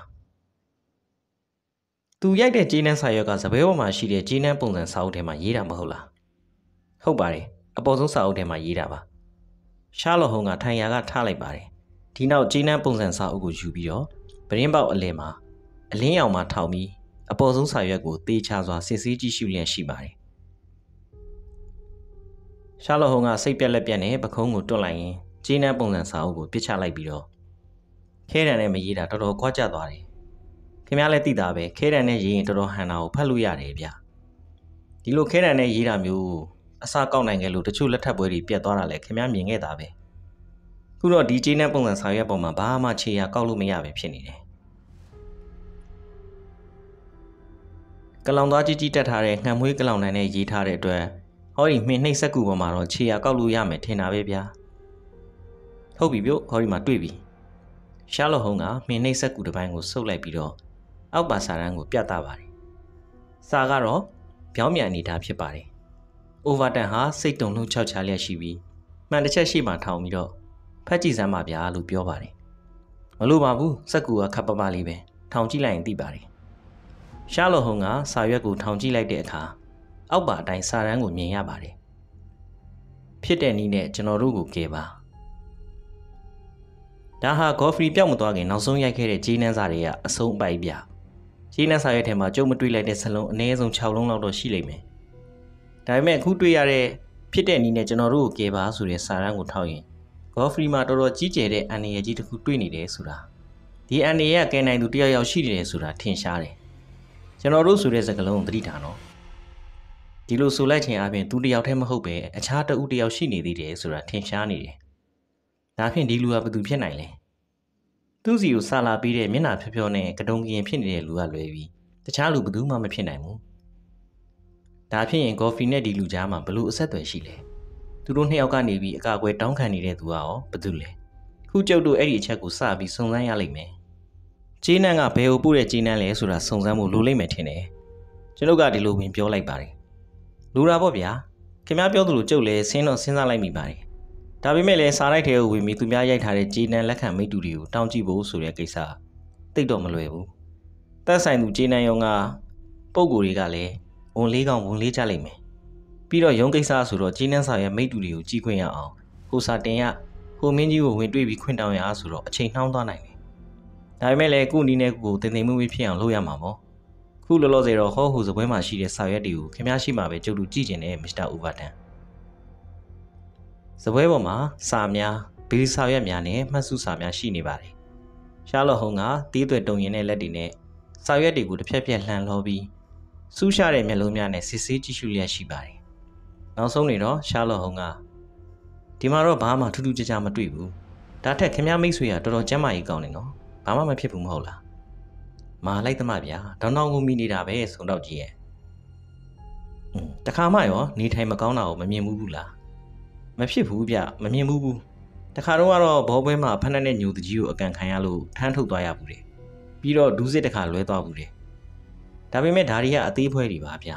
သူရိုက်တဲ့ကြေးနှန်းစာရွက်ကစပွဲပေါ်မှာရှိတဲ့ကြေးနှန်းပုံစံစာအုပ်ထဲမှာရေးတာမဟုတ်လားဟုတ်ပါတယ်အပေါ်ဆုံးစာအုပ်ထဲမှာရေးတာပါရှာလော့ဟုံးကထိုင်ရာကထားလိုက်ပါတယ်ဒီနောက်ကြေးနှန်းပုံစံစာအုပ်ကိုယူပြီးတော့ပရင်းပေါက်အလယ်မှာအလင်းရောင်မှာထောင်ပြီးအပေါ်ဆုံးစာရွက်ကိုတေးချစွာစစ်ဆေးကြည့်ရှုလျက်ရှိပါတယ်ရှာလော့ဟုံးကစိတ်ပြက်လက်ပြက်နဲ့ပခုံးကိုတွတ်လိုက်ရင်ကြေးနှန်းပုံစံစာအုပ်ကိုပစ်ချလိုက်ပြီးတော့ခဲတံနဲ့မရေးတာတော်တော်ကွာကျသွားတယ်ခင်ဗျားလည်းသိတာပဲခဲတံနဲ့ရေးရင်တော်တော်ဟန်တာကိုဖတ်လို့ရတယ်ဗျဒီလိုခဲတံနဲ့ရေးတာမျိုးအစားကောက်နိုင်ခဲ့လို့တချို့လက်ထပ်ပွဲတွေပြတ်သွားတာလည်းခင်ဗျားမြင်ခဲ့တာပဲခုတော့ဒီကြေးနှန်းပုံစံစာရွက်ပေါ်မှာဘာမှခြေရာကောက်လို့မရပဲဖြစ်နေတယ်ကလောင်သွားကြီးတက်ထားတဲ့ငှက်မွေးကလောင်နိုင်နဲ့ရေးထားတဲ့အတွက်ဟောဒီမှင်နှိပ်စက်ကူပေါ်မှာတော့ခြေရာကောက်လို့ရမယ်ထင်တာပဲဗျာဟုတ်ပြီဗျဟောဒီမှာတွေ့ပြီရှာလော့ဟုံးကမှင်နှိပ်စက်ကူတစ်ပိုင်းကိုဆုပ်လိုက်ပြီးတော့အောက်ပါစာတန်းကိုပြသပါတယ်စာကတော့ပြောင်းပြန်နေတာဖြစ်ပါတယ်အိုဗာတန်ဟာစိတ်တုန်လှုပ်ခြောက်ခြားလျက်ရှိပြီးမှန်တစ်ချက်ရှိမှထောင်ပြီးတော့ဖတ်ကြည့်စမ်းပါဗျာလို့ပြောပါတယ်မလိုပါဘူးစက်ကူကခပ်ပပလေးပဲထောင်ကြည့်လိုက်ရင်သိပါတယ်ရှာလော့ဟုံးကစာရွက်ကိုထောင်ကြည့်လိုက်တဲ့အခါအောက်ပါအတိုင်းစာတန်းကိုမြင်ရပါတယ်ဖြစ်တဲ့နည်းနဲ့ကျွန်တော်တို့ကိုကဲပါဒါဟာဂေါ်ဖရီပြောက်မသွားခင်နောက်ဆုံးရိုက်ခဲ့တဲ့ဂျီနန်းစာတွေကအဆုံးအပိုက်ပြဂျီနန်းစာရွက်ထဲမှာကြုံမတွေ့လိုက်တဲ့စလုံးအနည်းဆုံး6 လုံးလောက်တော့ရှိလိမ့်မယ်ဒါပေမဲ့အခုတွေ့ရတဲ့ဖြစ်တဲ့နည်းနဲ့ကျွန်တော်တို့ကိုကဲပါဆိုတဲ့စာတန်းကိုထောက်ရင်ဂေါ်ဖရီမှာတော်တော်ကြီးကျယ်တဲ့အန်ရည်ကြီးတစ်ခုတွေ့နေတယ်ဆိုတာဒီအန်ရည်ကကဲနိုင်သူတယောက်ယောက်ရှိနေတယ်ဆိုတာထင်ရှားတယ်ကျွန်တော်တို့ဆိုတဲ့စကားလုံးကိုသတိထားနော်ဒီလိုဆိုလိုက်ခြင်းအပြင်သူတယောက်တည်းမဟုတ်ပဲအခြားတဦးတယောက်ရှိနေသေးတယ်ဆိုတာထင်ရှားနေတယ်ဒါဖြင့်ဒီလူကဘယ်သူဖြစ်နိုင်လဲသူ့စီကိုဆာလာပြီးတဲ့မျက်နှာဖြောဖြောနဲ့ကတုံကရင်ဖြစ်နေတဲ့လူကလွယ်ပြီးတခြားလူဘယ်သူမှမဖြစ်နိုင်ဘူးဒါဖြင့်ရင်ဂေါ်ဖီနဲ့ဒီလူကြားမှာဘလို့အဆက်အသွယ်ရှိလဲသူတို့နှစ်ယောက်ကနေပြီးအကာအကွယ်တောင်းခံနေတဲ့သူကရောဘယ်သူလဲခုကျုပ်တို့အဲ့ဒီအချက်ကိုစပြီးစုံစမ်းရလိမ့်မယ်ကျေးနန်းကဘယ်ကိုပို့တဲ့ကျေးနန်းလဲဆိုတာစုံစမ်းဖို့လိုလိမ့်မယ်ထင်တယ်ကျွန်ုပ်ကဒီလိုဝင်ပြောလိုက်ပါတယ်လူတာပေါ့ဗျာခင်ဗျားပြောသလိုကျုပ်လည်းစဉ်းစားလိုက်မိပါတယ်ဒါပေမဲ့လည်းစာရိုက်ထဲကိုဝင်ပြီးသူများရိုက်ထားတဲ့ကျေးနန်းလက်ခံမိတ္တူတွေကိုတောင်းကြည့်ဖို့ဆိုတဲ့ကိစ္စသိတော့မလွယ်ဘူးသက်ဆိုင်သူကျေးနန်းရုံကပုံကိုယ်တွေကလည်းဝန်လေးကောင်ဝန်လေးကြလိမ့်မယ်ပြီးတော့ရုံးကိစ္စဆိုတော့ကျေးနန်းစာရဲ့မိတ္တူတွေကိုကြည့်ခွင့်ရအောင်ဟိုစာတင်ရဟိုမင်းကြီးကိုဝင်တွေ့ပြီးခွင့်တောင်းရအောင်ဆိုတော့အချိန်နှောင်းသွားနိုင်တယ်ဒါပေမဲ့လည်းခုနီးနဲ့ကိုတင်မှုဖြစ်အောင်လုပ်ရမှာပေါ့ခုလောလောဆယ်တော့ဟောဟိုစပွဲမှာရှိတဲ့စာရွက်တွေကိုခင်ဗျားရှိမှပဲကျုပ်တို့ကြည့်ကျင်တယ်မစ္စတာဥပါတန်စပွဲပေါ်မှာစာများဘေးစာရွက်များနဲ့မှတ်စုစာများရှိနေပါတယ်ရှာလော့ဟုံးကတီးသွဲ့တုံရင်တဲ့လက်တွေနဲ့စာရွက်တွေကိုတစ်ဖြက်ဖြက်လှန်လောပြီးစူးရှတဲ့မျက်လုံးများနဲ့စစ်ဆေးကြည့်ရှုလျက်ရှိပါတယ်နောက်ဆုံးနေတော့ရှာလော့ဟုံးကဒီမှာတော့ဘာမှထူးထူးခြားခြားမတွေ့ဘူးဒါထက်ခင်ဗျားမိတ်ဆွေကတော်တော်ကျမ်းမာရေးကောင်းနေနော်ဘာမှမဖြစ်ဘူးမဟုတ်လားမာလိုက်သမားဗျာဒေါင်းကိုမိနေတာပဲဆုံတော့ကြီးရဲ့တခါမှရောနေထိုင်မကောင်းတာကိုမမြင်ဘူးလားမဖြစ်ဘူးဗျမမြင်ဘူးတခါတော့ကတော့ဘောပွဲမှာဖက်နဲ့ညိုတကြီးကိုအကန်ခံရလို့ထမ်းထုတ်သွားရဘူးတယ်ပြီးတော့ဒူးစစ်တခါလွဲသွားဘူးတယ်ဒါပေမဲ့ဒါတွေကအသေးဖွဲတွေပါဗျာ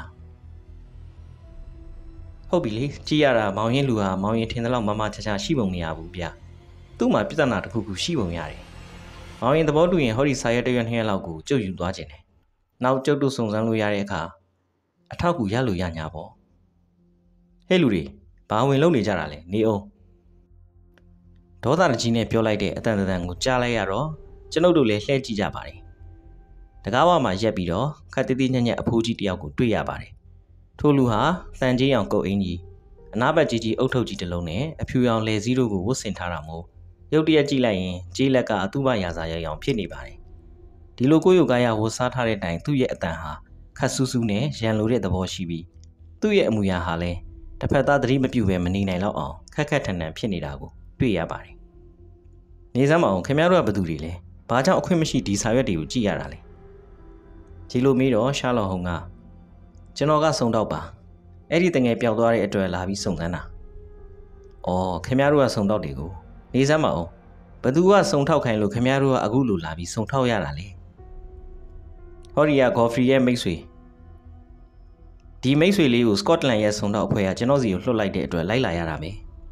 ဟုတ်ပြီလေကြည့်ရတာမောင်ရင်လူဟာမောင်ရင်ထင်တဲ့လောက်မမချာချာရှိပုံမရဘူးဗျသူ့မှာပြဿနာတစ်ခုခုရှိပုံရတယ်မောင်ရင်သဘောတူရင်ဟောဒီစာရွက်တစ်ရွက်နှစ်ရွက်လောက်ကိုကျုပ်ယူသွားခြင်းတယ်နောက်ကျုပ်တို့စုံစမ်းလို့ရတဲ့အခါအထောက်ကူရလို့ရညာပေါ့ဟဲ့လူတွေဘာဝင်လုံနေကြတာလဲနေအောင်ဒေါသတကြီးနဲ့ပြောလိုက်တဲ့အတန်တန်ကိုကြားလိုက်ရတော့ကျွန်ုပ်တို့လည်းလှည့်ကြည့်ကြပါတယ်တကားဝမှာရက်ပြီးတော့ခက်တီးတီးညံ့ညံ့အဖိုးကြီးတယောက်ကိုတွေ့ရပါတယ်ထိုလူဟာတန်ကြီးအောင်ကုတ်အင်းကြီးအနားဘက်ကြီးအုတ်ထုတ်ကြီးတစ်လုံးနဲ့အဖြူရောင်လယ်စည်းတို့ကိုဝတ်ဆင်ထားတာမို့ရုတ်တရက်ကြည့်လိုက်ရင်ကြေးလက်ကအတူမရာစာရရောင်ဖြစ်နေပါတယ်ဒီလိုကိုယ်ရိုကာယဝတ်စားထားတဲ့တိုင်သူ့ရဲ့အတန်ဟာခတ်ဆူးဆူးနဲ့ရန်လိုတဲ့သဘောရှိပြီးသူ့ရဲ့အမူအရာဟာလည်းတစ်ဖက်သားသတိမပြုဘဲမနေနိုင်တော့အောင်ခက်ခက်ထန်ထန်ဖြစ်နေတာကိုတွေ့ရပါတယ်နေစမ်းမအောင်ခင်ဗျားတို့ကဘယ်သူတွေလဲဘာကြောင့်အခွင့်မရှိဒီစာရွက်တွေကိုကြည့်ရတာလဲဒီလိုမေးတော့ရှာလော့ဟုံကကျွန်တော်ကစုံတော့ပါအဲ့ဒီတငယ်ပျောက်သွားတဲ့အတွက်လာပြီးစုံစမ်းတာအော်ခင်ဗျားတို့ကစုံတော့တွေကိုနေစမ်းမအောင်ဘသူကစုံထောက်ခိုင်းလို့ခင်ဗျားတို့ကအခုလိုလာပြီးစုံထောက်ရတာလဲဟော်ရီယာဂေါ်ဖရီရဲ့မိတ်ဆွေဒီမိတ်ဆွေလေးကိုစကော့တလန်ရဲ့စုံတော့အဖွဲ့ကကျွန်တော်စီကိုလွှတ်လိုက်တဲ့အတွက်လိုက်လာရတာပဲ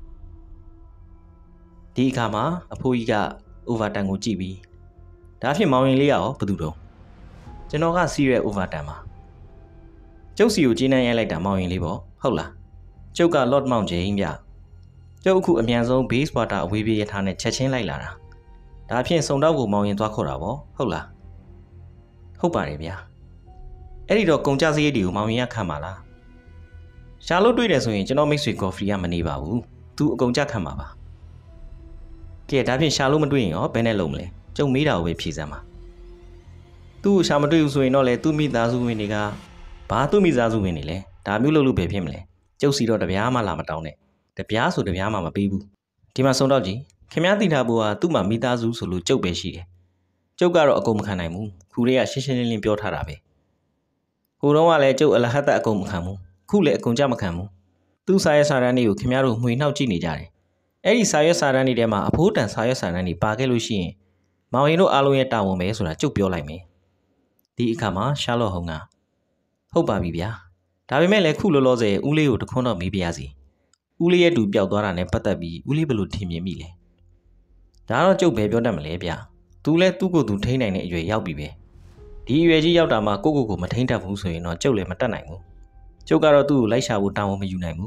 ဒီအခါမှာအဖိုးကြီးကအိုဗာတန်ကိုကြည့်ပြီးဒါဖြစ်မောင်ရင်လေးရောဘသူတော့ကျွန်တော်ကစီးရဲအိုဗာတန်ပါကျုပ်စီကိုကြီးနှံရိုက်လိုက်တာမောင်ရင်လေးပေါ့ဟုတ်လားကျုပ်ကလော့မောင်ဂျိန်းပြကျုပ်အခုအမြန်ဆုံးဘေးစ်ဝါတာအဝေးပြေးရထားနဲ့ချက်ချင်းလိုက်လာတာဒါဖြင့်စုံတော့ကိုမောင်ရင်သွားခေါ်တာပေါ့ဟုတ်လားဟုတ်ပါတယ်ဗျာအဲ့ဒီတော့ကုန်ကြစရိတ်တွေကိုမောင်ရင်ကခံပါလားရှာလို့တွေ့တယ်ဆိုရင်ကျွန်တော်မိတ်ဆွေကော်ဖီကမနေပါဘူးသူအကုန်ကြခံပါပါကဲဒါဖြင့်ရှာလို့မတွေ့ရင်ရောဘယ်နဲ့လုံးမလဲကျုံမေးတာကိုပဲဖြေစမ်းပါသူ့ကိုရှာမတွေ့ဘူးဆိုရင်တော့လေသူ့မိသားစုဝင်တွေကဘာသူ့မိသားစုဝင်တွေလဲဒါမျိုးလုပ်လို့ပဲဖြစ်မလဲကျုပ်စီတော့တပြားမှလာမတောင်းနဲ့တပြားဆိုတပြားမှမပေးဘူးဒီမှာစုံတော့ကြီးခင်ဗျားသိထားဖို့ကသူ့မှာမိသားစုဆိုလို့ကျုပ်ပဲရှိတယ်ကျုပ်ကတော့အကုန်မခံနိုင်ဘူးခုလေးကရှင်းရှင်းလင်းလင်းပြောထားတာပဲဟိုတော့ကလည်းကျုပ်အလဟတ်တအကုန်မခံဘူးခုလည်းအကုန်ကြမခံဘူးသူ့စာရွက်စာတမ်းတွေကိုခင်ဗျားတို့မှွေနှောက်ကြည့်နေကြတယ်အဲ့ဒီစာရွက်စာတမ်းတွေထဲမှာအဖိုးတန်စာရွက်စာတမ်းတွေပါခဲ့လို့ရှိရင်မောင်ရင်တို့အားလုံးရဲ့တာဝန်ပဲဆိုတာကျုပ်ပြောလိုက်မယ်ဒီအခါမှာရှာလော့ဟုံကဟုတ်ပါပြီဗျာဒါပေမဲ့လည်းခုလောလောဆယ်ဦးလေးကိုတခွန်းတော့မေးပြရစီဦးလေးရဲ့တူပျောက်သွားတာနဲ့ပတ်သက်ပြီးဦးလေးဘယ်လိုထင်မြင်မိလဲဒါတော့ကျုပ်ပဲပြောတတ်မလဲဗျာသူလဲသူ့ကိုယ်သူထိန်းနိုင်တဲ့အရွယ်ရောက်ပြီပဲဒီအရွယ်ကြီးရောက်တာမှကိုကိုမထိန်းတတ်ဘူးဆိုရင်တော့ကျုပ်လည်းမတတ်နိုင်ဘူးကျုပ်ကတော့သူ့ကိုလိုက်ရှာဖို့တာဝန်မယူနိုင်ဘူး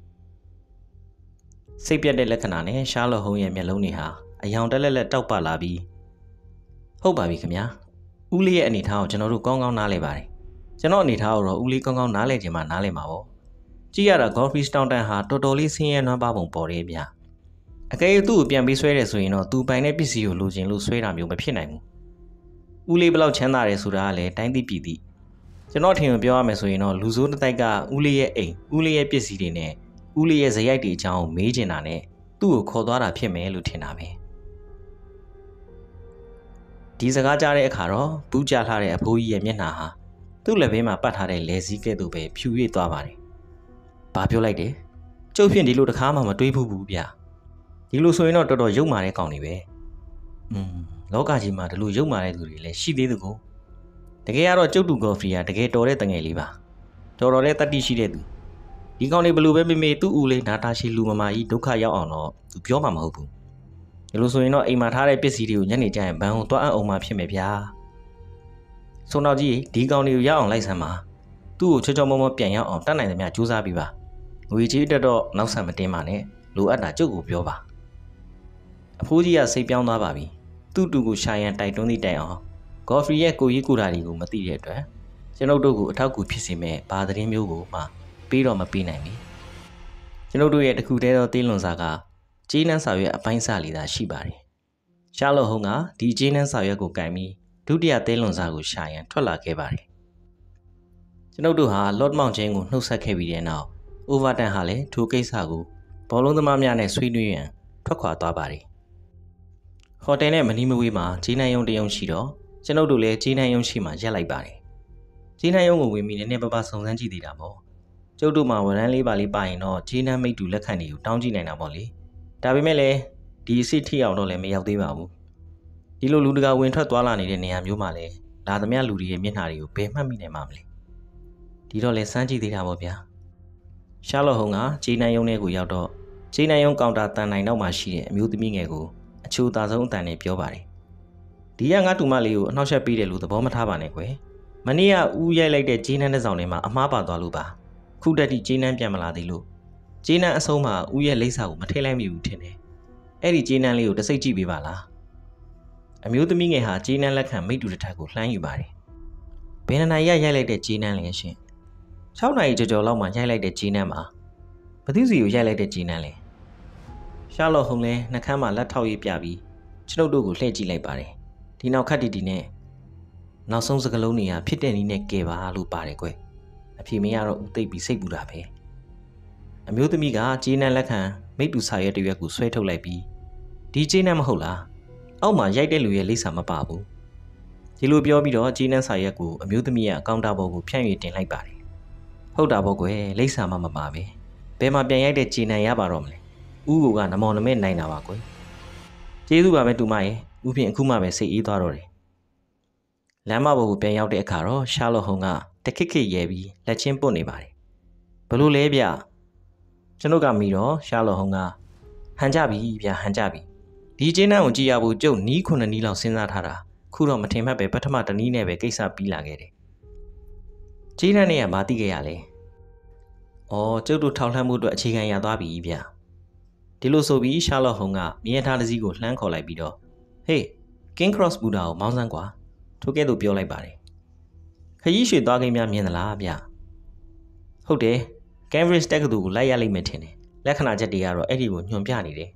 စိတ်ပြတ်တဲ့လက္ခဏာနဲ့ရှာလော့ဟုံရဲ့မျက်လုံးတွေဟာအယောင်တက်လက်လက်တောက်ပလာပြီးဟုတ်ပါပြီခင်ဗျာဦးလေးရဲ့အနေထားကိုကျွန်တော်တို့ကောင်းကောင်းနားလည်ပါတယ်ကျွန်တော်အနေထားကိုတော့ဦးလေးကောင်းကောင်းနားလည်ခြင်းမှနားလည်မှာပေါ့ကြည့်ရတာဂေါ်ဖီစတောင်တန်ဟာတော်တော်လေးဆင်းရဲနွမ်းပါပုံပေါ်တယ်ဗျအကယ်၍သူ့ကိုပြန်ပြီးဆွဲတယ်ဆိုရင်တော့သူပိုင်တဲ့ပစ္စည်းကိုလိုချင်လို့ဆွဲတာမျိုးမဖြစ်နိုင်ဘူးဦးလေးဘလောက်ချမ်းသာတယ်ဆိုတာကလည်းတိုင်းသိပြည်သိကျွန်တော်ထင်ကိုပြောရမယ်ဆိုရင်တော့လူဆိုးတစ်တိုက်ကဦးလေးရဲ့အိမ်ဦးလေးရဲ့ပစ္စည်းတွေနဲ့ဦးလေးရဲ့ဇယိုက်တွေအကြောင်းမေးချင်တာနဲ့သူ့ကိုခေါ်သွားတာဖြစ်မယ်လို့ထင်တာပဲဒီစကားကြားတဲ့အခါတော့ဘူးကြလှတဲ့အဖိုးကြီးရဲ့မျက်နှာဟာသူ့လက်ဘေးမှာပတ်ထားတဲ့လဲစည်းကဲ့သို့ပဲဖြူ၍သွားပါတယ်။ဘာပြောလိုက်တယ်။ကျုပ်ဖြင့်ဒီလိုတစ်ခါမှမတွေးဘူးဗျာ။ဒီလိုဆိုရင်တော့တော်တော်ယုံမာတဲ့ကောင်တွေပဲ။လောကကြီးမှာဒီလိုယုံမာတဲ့သူတွေလည်းရှိသေးသူကိုတကယ်ကတော့ကျုပ်တူကော်ဖီကတကယ်တော်တဲ့တငယ်လေးပါ။တော်တော်လေးတတိရှိတဲ့သူ။ဒီကောင်လေးဘလို့ပဲမေသူ့ဦးလေးနာတာရှိလူမမာကြီးဒုက္ခရောက်အောင်တော့သူပြောမှာမဟုတ်ဘူး။ဒီလိုဆိုရင်တော့အိမ်မှာထားတဲ့ပစ္စည်းတွေကိုညနေကျရင်ဘန်ကိုတွားအောင်မှဖြစ်မယ်ဗျာ။ဆိုတော့ကြီးဒီကောင်လေးကိုရအောင်လိုက်စမ်းပါသူ့ကိုချောချောမောမောပြန်ရောက်အောင်တတ်နိုင်သမျှကြိုးစားပြီးပါငွေကြီးတက်တော့နောက်ဆက်မတင်းပါနဲ့လိုအပ်တာကျုပ်ကိုပြောပါအဖိုးကြီးကစိတ်ပြောင်းသွားပါပြီသူ့တူကိုရှာရန်တိုက်တွန်းသည့်တိုင်အောင်ဂေါ်ဖရီရဲ့ကိုကြီးကိုဓာတွေကိုမသိတဲ့အတွက်ကျွန်ုပ်တို့ကိုအထောက်အကူဖြစ်စေမဲ့ဘာသတင်းမျိုးကိုမှပေးတော့မပေးနိုင်ဘူးကျွန်ုပ်တို့ရဲ့တခုတည်းသောတင်းလွန်စာကကျေးနန်းစာရွက်အပိုင်းစာလေးသာရှိပါတယ်ရှာလော့ဟုံကဒီကျေးနန်းစာရွက်ကိုကင်ပြီးဒုတိယတင်းလွန်စာကိုရှာရန်ထွက်လာခဲ့ပါတယ်ကျွန်ုပ်တို့ဟာလော့မောင်ချင်းကိုနှုတ်ဆက်ခဲ့ပြီးတဲ့နောက်အိုဗာတန်ဟာလည်းထိုကိစ္စကိုဘောလုံးသမားများနဲ့ဆွေးနွေးရန်ထွက်ခွာသွားပါတယ်ဟိုတယ်နဲ့မနီးမဝေးမှာဂျင်းနန်းယုံတယုံရှိတော့ကျွန်ုပ်တို့လည်းဂျင်းနန်းယုံရှိမှရက်လိုက်ပါတယ်ဂျင်းနန်းယုံကိုဝင်ပြီးနည်းနည်းပါးပါးစုံစမ်းကြည့်သေးတာပေါ့ကျုပ်တို့မှာဝရမ်းလေးပါလေးပါရင်တော့ဂျင်းနန်းမိတ်တူလက်ခံတွေကိုတောင်းကြည့်နိုင်တာပေါ့လေဒါပေမဲ့လည်းဒီအစ်စ်ထိအောင်တော့လည်းမရောက်သေးပါဘူးဒီလိုလူတကာဝင်ထွက်သွားလာနေတဲ့နေရာမျိုးမှာလည်းလာသမျှလူတွေရဲ့မျက်နှာတွေကိုဘယ်မှတ်မိနိုင်မှာမလဲဒီတော့လည်းစမ်းကြည့်သေးတာပေါ့ဗျာရှာလော့ဟုံကဂျင်းနန်းယုံထဲကိုရောက်တော့ဂျင်းနန်းယုံကောင်တာတန်နိုင်နောက်မှာရှိတဲ့အမျိုးသမီးငယ်ကိုအချိုသာဆုံးအတန်နဲ့ပြောပါတယ်ဒီကငါတူမလေးကိုအနှောက်အယှက်ပေးတယ်လို့သဘောမထားပါနဲ့ကွယ်မနေ့ကဦးရိုက်လိုက်တဲ့ဂျင်းနန်းတဲ့ဆောင်ထဲမှာအမားပါသွားလို့ပါခုတက်ထိဂျင်းနန်းပြန်မလာသေးလို့ဂျင်းနန်းအဆုံးမှာဦးရဲ့လိပ်စာကိုမထိလိုက်မိဘူးထင်တယ်အဲ့ဒီဂျင်းနန်းလေးကိုတစိတ်ကြည့်ပေးပါလားအမျိုးသမီးငယ်ဟာဂျင်းနန်းလက်ခံမိတူတစ်ထပ်ကိုလှမ်းယူပါတယ်ဘယ်နာရီရိုက်လိုက်တဲ့ကြီးနန်းလဲရှင်6နာရီကျော်လောက်မှရိုက်လိုက်တဲ့ကြီးနန်းမှာဘသူစီကိုရိုက်လိုက်တဲ့ကြီးနန်းလဲရှာလော့ဟုံလဲနှကမ်းမှာလက်ထောက်ရေးပြပြီးကျွန်ုပ်တို့ကိုလှည့်ကြည့်လိုက်ပါတယ်ဒီနောက်ခက်တီနဲ့နောက်ဆုံးစကလုံးတွေကဖြစ်တဲ့နည်းနဲ့ကဲပါလို့ပါတယ်ကွအဖေမင်းကတော့ဦးသိပ်ပြီးစိတ်ပူတာပဲအမျိုးသမီးကကြီးနန်းလက်ခံမိတူစာရွက်တရွက်ကိုဆွဲထုတ်လိုက်ပြီးဒီကြီးနန်းမဟုတ်လားအောက်မှာရိုက်တဲ့လူရဲ့လိပ်စာမပါဘူးဒီလိုပြောပြီးတော့ကြီးနန်းစာရွက်ကိုအမျိုးသမီးကကောင်တာပေါ်ကိုဖြန့်၍တင်လိုက်ပါတယ်ဟုတ်တာပေါ့ကွယ်လိပ်စာမပါပဲဘယ်မှာပြန်ရိုက်တဲ့ကြီးနန်းရပါတော့မလဲဦးကနမောင်နမဲနိုင်တာပါကွယ်ကျေးဇူးပါပဲတူမရဲ့ဦးဖြင့်အခုမှပဲစိတ်အေးသွားတော့တယ်လမ်းမပေါ်ကိုပြန်ရောက်တဲ့အခါတော့ရှာလော့ဟုံကတခစ်ခစ်ရဲပြီးလက်ချင်းပုတ်နေပါတယ်ဘလို့လဲဗျကျွန်ုပ်ကမိတော့ရှာလော့ဟုံကဟန်ကြပြီဗျဟန်ကြပြီဒီကျင်းနှံကိုကြည့်ရဖို့ကျုပ်နီး9နီးလောက်စဉ်းစားထားတာခုတော့မထင်မှတ်ပဲပထမတနည်းနဲ့ပဲကိစ္စပြီးလာခဲ့တယ်ကျင်းနှံနဲ့ကမသိခဲ့ရလဲကျုပ်တို့ထောက်လှမ်းမှုအတွက်အခြေခံရသွားပြီဗျဒီလိုဆိုပြီးရှာလော့ဟုံကမြင်းထားတစ်စီးကိုလှမ်းခေါ်လိုက်ပြီးတော့ဟေး King Cross ဘူတာကိုမောင်းစမ်းကွာထို့ကဲ့သို့ပြောလိုက်ပါတယ်ခရီးရွှေသွားကိန်းများမြင်သလားဗျဟုတ်တယ် Cambridge တက္ကသိုလ်ကိုလိုက်ရလိမ့်မယ်ထင်တယ်လက္ခဏာချက်တွေကတော့အဲ့ဒီကိုညွှန်ပြနေတယ်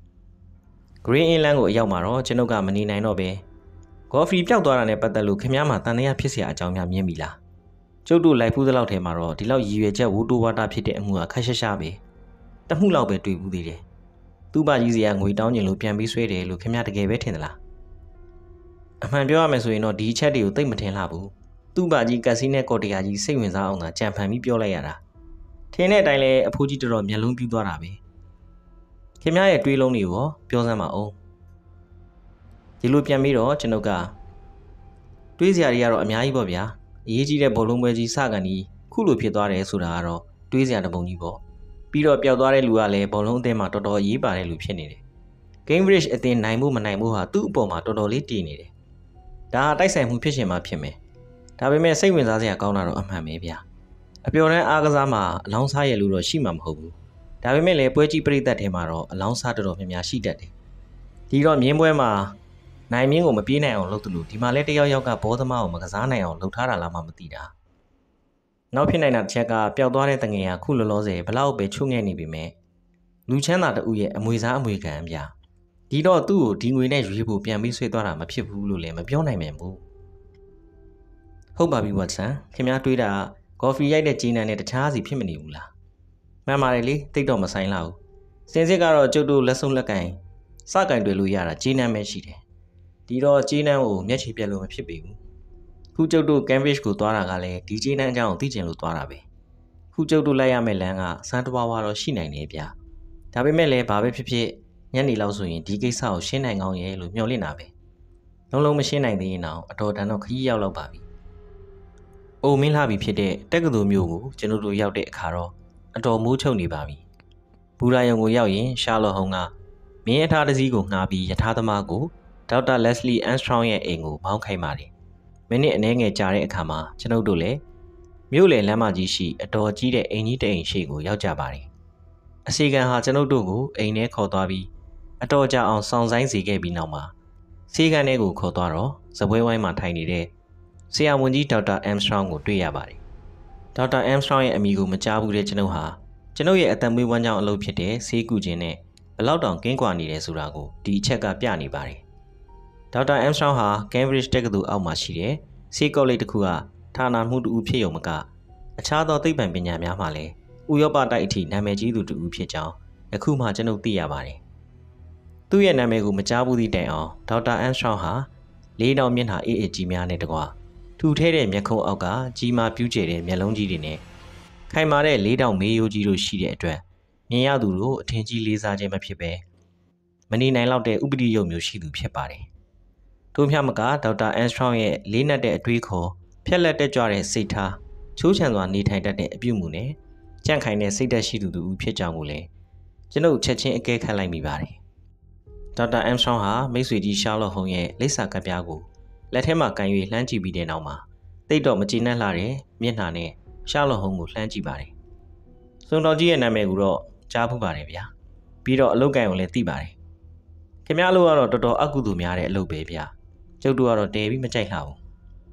Green Inland ကိုအရောက်မှာတော့ကျွန်ုပ်ကမနေနိုင်တော့ပဲ Godfrey ပျောက်သွားတာနဲ့ပတ်သက်လို့ခင်ဗျားမှတန်တရားဖြစ်เสียအကြောင်းများမြင်ပြီလားကျုပ်တို့လိုက်ဖူးသလောက်ထဲမှာတော့ဒီလောက်ရည်ရွယ်ချက်ဝူတိုဝါတာဖြစ်တဲ့အမှုကခက်ရှားပဲတမှုလောက်ပဲတွေ့ဘူးသေးတယ်သူ့ဘာကြီးစီကငွေတောင်းကျင်လို့ပြန်ပြီးဆွဲတယ်လို့ခင်ဗျားတကယ်ပဲထင်သလားအမှန်ပြောရမယ်ဆိုရင်တော့ဒီအချက်တွေကိုသိမ့်မထင်လှဘူးသူ့ဘာကြီးကက်စီနဲ့ကော်တရာကြီးစိတ်ဝင်စားအောင်သာကြံဖန်ပြီးပြောလိုက်ရတာထင်းတဲ့အတိုင်းလဲအဖိုးကြီးတော်မျက်လုံးပြူးသွားတာပဲခင်ဗျားရဲ့တွေးလုံးတွေရောပြောစမ်းပါဦးဒီလိုပြန်ပြီးတော့ကျွန်ုပ်ကတွေးစရာတွေကတော့အများကြီးပေါ့ဗျာအရေးကြီးတဲ့ဘောလုံးပွဲကြီးစကန်ကြီးခုလိုဖြစ်သွားတယ်ဆိုတာကတော့တွေးစရာတပုံကြီးပေါ့ပြီးတော့ပျောက်သွားတဲ့လူကလည်းဘောလုံးအသင်းမှာတော်တော်ရေးပါတဲ့လူဖြစ်နေတယ် Cambridge အသင်းနိုင်မှုမနိုင်မှုဟာသူ့အပေါ်မှာတော်တော်လေးတည်နေတယ်ဒါတိုက်ဆိုင်မှုဖြစ်ရှင်မှဖြစ်မယ်ဒါပေမဲ့စိတ်ဝင်စားစရာကောင်းတာတော့အမှန်ပဲဗျာအပျော်တမ်းအားကစားမှာအလောင်းစားရလို့တော့ရှိမှာမဟုတ်ဘူးဒါပေမဲ့လည်းပွဲကြီးပြိသက်ထဲမှာတော့အလောင်းစားတော်တော်များများရှိတတ်တယ်ဒီတော့မြင်းပွဲမှာနိုင်မင်းကိုမပြေးနိုင်အောင်လုပ်သလိုဒီမှာလည်းတယောက်ယောက်ကဘောသမားကိုမကစားနိုင်အောင်လုပ်ထားတာလားမှမသိတာနောက်ဖြစ်နိုင်တာတစ်ချက်ကပျောက်သွားတဲ့တငယ်ကခုလောလောဆယ်ဘလောက်ပဲချုံငဲ့နေပြီမဲ့လူချမ်းသာတူရဲ့အမွေစားအမွေခံဗျာဒီတော့သူ့ကိုဒီငွေနဲ့ရွေးဖို့ပြန်ပြီးဆွေးသွားတာမဖြစ်ဘူးလို့လည်းမပြောနိုင်မြန်ဘူးဟုတ်ပါပြီဝတ်ဆန်ခင်ဗျားတွေးတာကော်ဖီရိုက်တဲ့ဂျီနန်နဲ့တခြားစီဖြစ်မနေဘူးလားမှန်ပါတယ်လေတိတ်တော့မဆိုင်လာဘူးစင်စစ်ကတော့ကျုပ်တို့လက်ဆုံးလက်ကင်စကင်တွေလို့ရတာဂျီနန်ပဲရှိတယ်ဒီတော့ဂျီနန်ကိုမျက်ခြေပြက်လို့မဖြစ်ပေဘူးခုကျုပ်တို့ Cambridge ကိုသွားတာကလည်းဒီဂျီနန်အကြောင်းကိုသိချင်လို့သွားတာပဲခုကျုပ်တို့လိုက်ရမယ့်လမ်းကစမ်းတဝါတော့ရှိနိုင်တယ်ဗျာဒါပေမဲ့လည်းဘာပဲဖြစ်ဖြစ်ညနေလောက်ဆိုရင်ဒီကိစ္စကိုရှင်းနိုင်ကောင်းရဲ့လို့မျှော်လင့်တာပဲလုံးမရှင်းနိုင်သေးရင်တော့အတော်တန်တော့ခရီးရောက်တော့ပါပြီအိုမင်းလာပြီဖြစ်တဲ့တက္ကသိုလ်မျိုးကိုကျွန်တော်တို့ရောက်တဲ့အခါတော့အတော်မိုးချုပ်နေပါပြီဘူရာယုံကိုရောက်ရင်ရှာလော့ဟုံကမင်းရထားတစ်စီးကိုငှားပြီးယထာသမားကိုဒေါက်တာလက်စလီအန်စထရောင်းရဲ့အိမ်ကိုမောင်းခိုင်းပါတယ်မိနစ်အနည်းငယ်ကြာတဲ့အခါမှာကျွန်ုပ်တို့လည်းမြို့လေလမ်းမကြီးရှိအတော်ကြီးတဲ့အိမ်ကြီးတစ်အိမ်ရှိကိုရောက်ကြပါတယ်အစီကံဟာကျွန်ုပ်တို့ကိုအိမ်ထဲခေါ်သွားပြီးအတော်ကြာအောင်စောင့်ဆိုင်စေခဲ့ပြီးနောက်မှာစီကံထဲကိုခေါ်သွားတော့စပွဲဝိုင်းမှာထိုင်နေတဲ့ဆရာဝန်ကြီးဒေါက်တာအမ်စထရောင်းကိုတွေ့ရပါတယ်ဒေါက်တာအမ်စထရောင်းရဲ့အမည်ကိုမကြားဘူးတဲ့ကျွန်ုပ်ဟာကျွန်ုပ်ရဲ့အသက်မွေးဝမ်းကြောင်းအလုပ်ဖြစ်တဲ့ဆေးကုခြင်းနဲ့ဘလောက်တောင်ကင်းကွာနေတယ်ဆိုတာကိုဒီအချက်ကပြနေပါတယ်ဒေါက်တာအမ်စထရောင်းဟာ Cambridge တက္ကသိုလ်အောက်မှာရှိတဲ့ဆေးကောလိပ်တစ်ခုကဌာနမှူးတူဖြစ်ရုံမကအခြားသောသိပ္ပံပညာများမှာလည်းဥရောပတိုက်အထိနာမည်ကြီးသူတူဖြစ်ကြောင်းအခုမှကျွန်ုပ်သိရပါတယ်သူ့ရဲ့နာမည်ကိုမကြားဘူးသည့်တိုင်အောင်ဒေါက်တာအမ်စထရောင်းဟာလေးတောင်မျက်နှာအေးအေးကြီးများနဲ့တကွာထူထဲတဲ့မျက်ခုံးအောက်ကကြီးမားပြူးကျယ်တဲ့မျက်လုံးကြီးတွေနဲ့ခိုင်မာတဲ့လေးတောင်မေးရိုးကြီးတို့ရှိတဲ့အတွက်မြင်ရသူတို့အထင်ကြီးလေးစားခြင်းမဖြစ်ပဲမနေနိုင်တော့တဲ့ဥပဒေရုပ်မျိုးရှိသူဖြစ်ပါတယ်။ထို့မြမကဒေါက်တာအန်စထရောင်းရဲ့လေးနက်တဲ့အတွေးခေါ်ဖြက်လက်တက်ကြွတဲ့စိတ်ထားချိုးချံစွာနေထိုင်တတ်တဲ့အပြုအမူနဲ့ကြန့်ခိုင်တဲ့စိတ်သက်ရှိသူတူဖြစ်ကြောင်းကိုလည်းကျွန်ုပ်ချက်ချင်းအကဲခတ်လိုက်မိပါတယ်။ဒေါက်တာအန်စထရောင်းဟာမိတ်ဆွေကြီးရှာလော့ဟုံရဲ့လိပ်စာကပ်ပြားကိုလက်ထဲမှာကန်၍လှမ်းကြည့်ပြီးတဲ့နောက်မှာတိတ်တော့မကြည်နက်လှတဲ့မျက်နှာနဲ့ရှာလော့ဟုံကိုလှမ်းကြည့်ပါတယ်။စွန်တော်ကြီးရဲ့နာမည်ကိုတော့ကြားဖူးပါတယ်ဗျာ။ပြီးတော့အလုတ်ကန်ကိုလည်းသိပါတယ်။ခင်ဗျားတို့ကတော့တော်တော်အကုသိုလ်များတဲ့အလုပ်ပဲဗျာ။ကျုပ်တို့ကတော့တဲပြီးမကြိုက်လှဘူး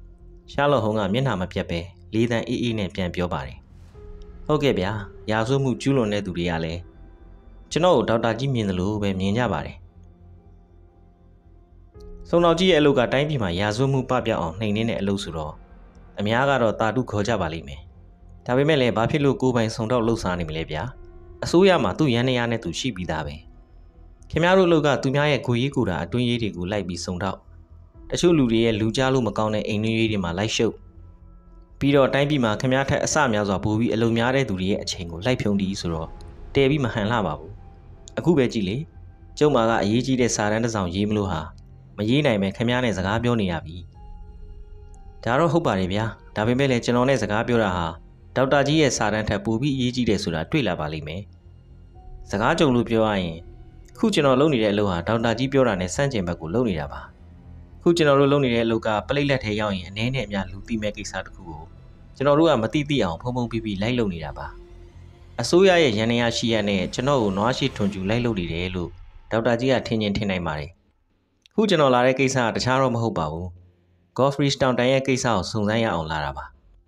ရှာလော့ဟုံးကမျက်နှာမပြတ်ပဲလေးတန်းအေးအေးနဲ့ပြန်ပြောပါတယ်ဟုတ်ကဲ့ဗျာရာဇဝမှုကျူးလွန်တဲ့သူတွေကလည်းကျွန်တော်ကိုဒေါက်တာကြီးမြင်တယ်လို့ပဲမြင်ကြပါတယ်စုံတော်ကြီးရဲ့အလုပ်ကတိုင်းပြည်မှာရာဇဝမှုပပျောက်အောင်နှိမ်နှင်းတဲ့အလုပ်ဆိုတော့အများကတော့တာတုခေါ်ကြပါလိမ့်မယ်ဒါပေမဲ့လည်းဘာဖြစ်လို့ကိုယ်ပိုင်စုံတော့လှုပ်ရှားနေမလဲဗျာအစိုးရမှာသူ့ရန်နေရနဲ့သူရှိပြီးသားပဲခင်ဗျားတို့အလုပ်ကသူများရဲ့ကိုကြီးကိုတာအတွင်းရေးတွေကိုလိုက်ပြီးစုံတော့တချို့လူတွေရဲ့လူကြားလို့မကောင်းတဲ့အိမ်နှင်းရေးတွေမှာလိုက်ရှုပ်ပြီးတော့တိုင်းပြည်မှာခင်ဗျားထက်အဆများစွာပိုပြီးအလုံများတဲ့သူတွေရဲ့အချိန်ကိုလိုက်ဖြုံးတီးဆိုတော့တဲပြီးမဟန်လှပါဘူးအခုပဲကြည့်လေကျုံမာကအရေးကြီးတဲ့စာတန်းတစ်စောင်ရေးမလို့ဟာမရေးနိုင်ပဲခင်ဗျားနဲ့စကားပြောနေရပြီဒါတော့ဟုတ်ပါတယ်ဗျာဒါပေမဲ့လည်းကျွန်တော်နဲ့စကားပြောတာဟာဒေါက်တာကြီးရဲ့စာတန်းထက်ပိုပြီးအရေးကြီးတယ်ဆိုတာတွေ့လာပါလိမ့်မယ်စကားကြုံလို့ပြောရရင်ခုကျွန်တော်လုပ်နေတဲ့အလုပ်ဟာဒေါက်တာကြီးပြောတာနဲ့စန့်ကျင်ဘက်ကိုလုပ်နေတာပါခုကျွန်တော်တို့လုပ်နေတဲ့အလုပ်ကပလိတ်လက်ထဲရောက်ရင်အနည်းနဲ့အများလူသိမဲ့ကိစ္စတစ်ခုကိုကျွန်တော်တို့ကမသိသိအောင်ဖုံဖုံပြီးပြီးလိုက်လုပ်နေတာပါအစိုးရရဲ့ရန်နေရရှိရနဲ့ကျွန်တော်ကိုနွားရှိထွန်ကျူလိုက်လုပ်နေတယ်လို့ဒေါက်တာကြီးကထင်မြင်ထင်နိုင်ပါတယ်ခုကျွန်တော်လာတဲ့ကိစ္စကတခြားတော့မဟုတ်ပါဘူး Godfrey Staunton ရဲ့ကိစ္စကိုစုံစမ်းရအောင်လာတာပါ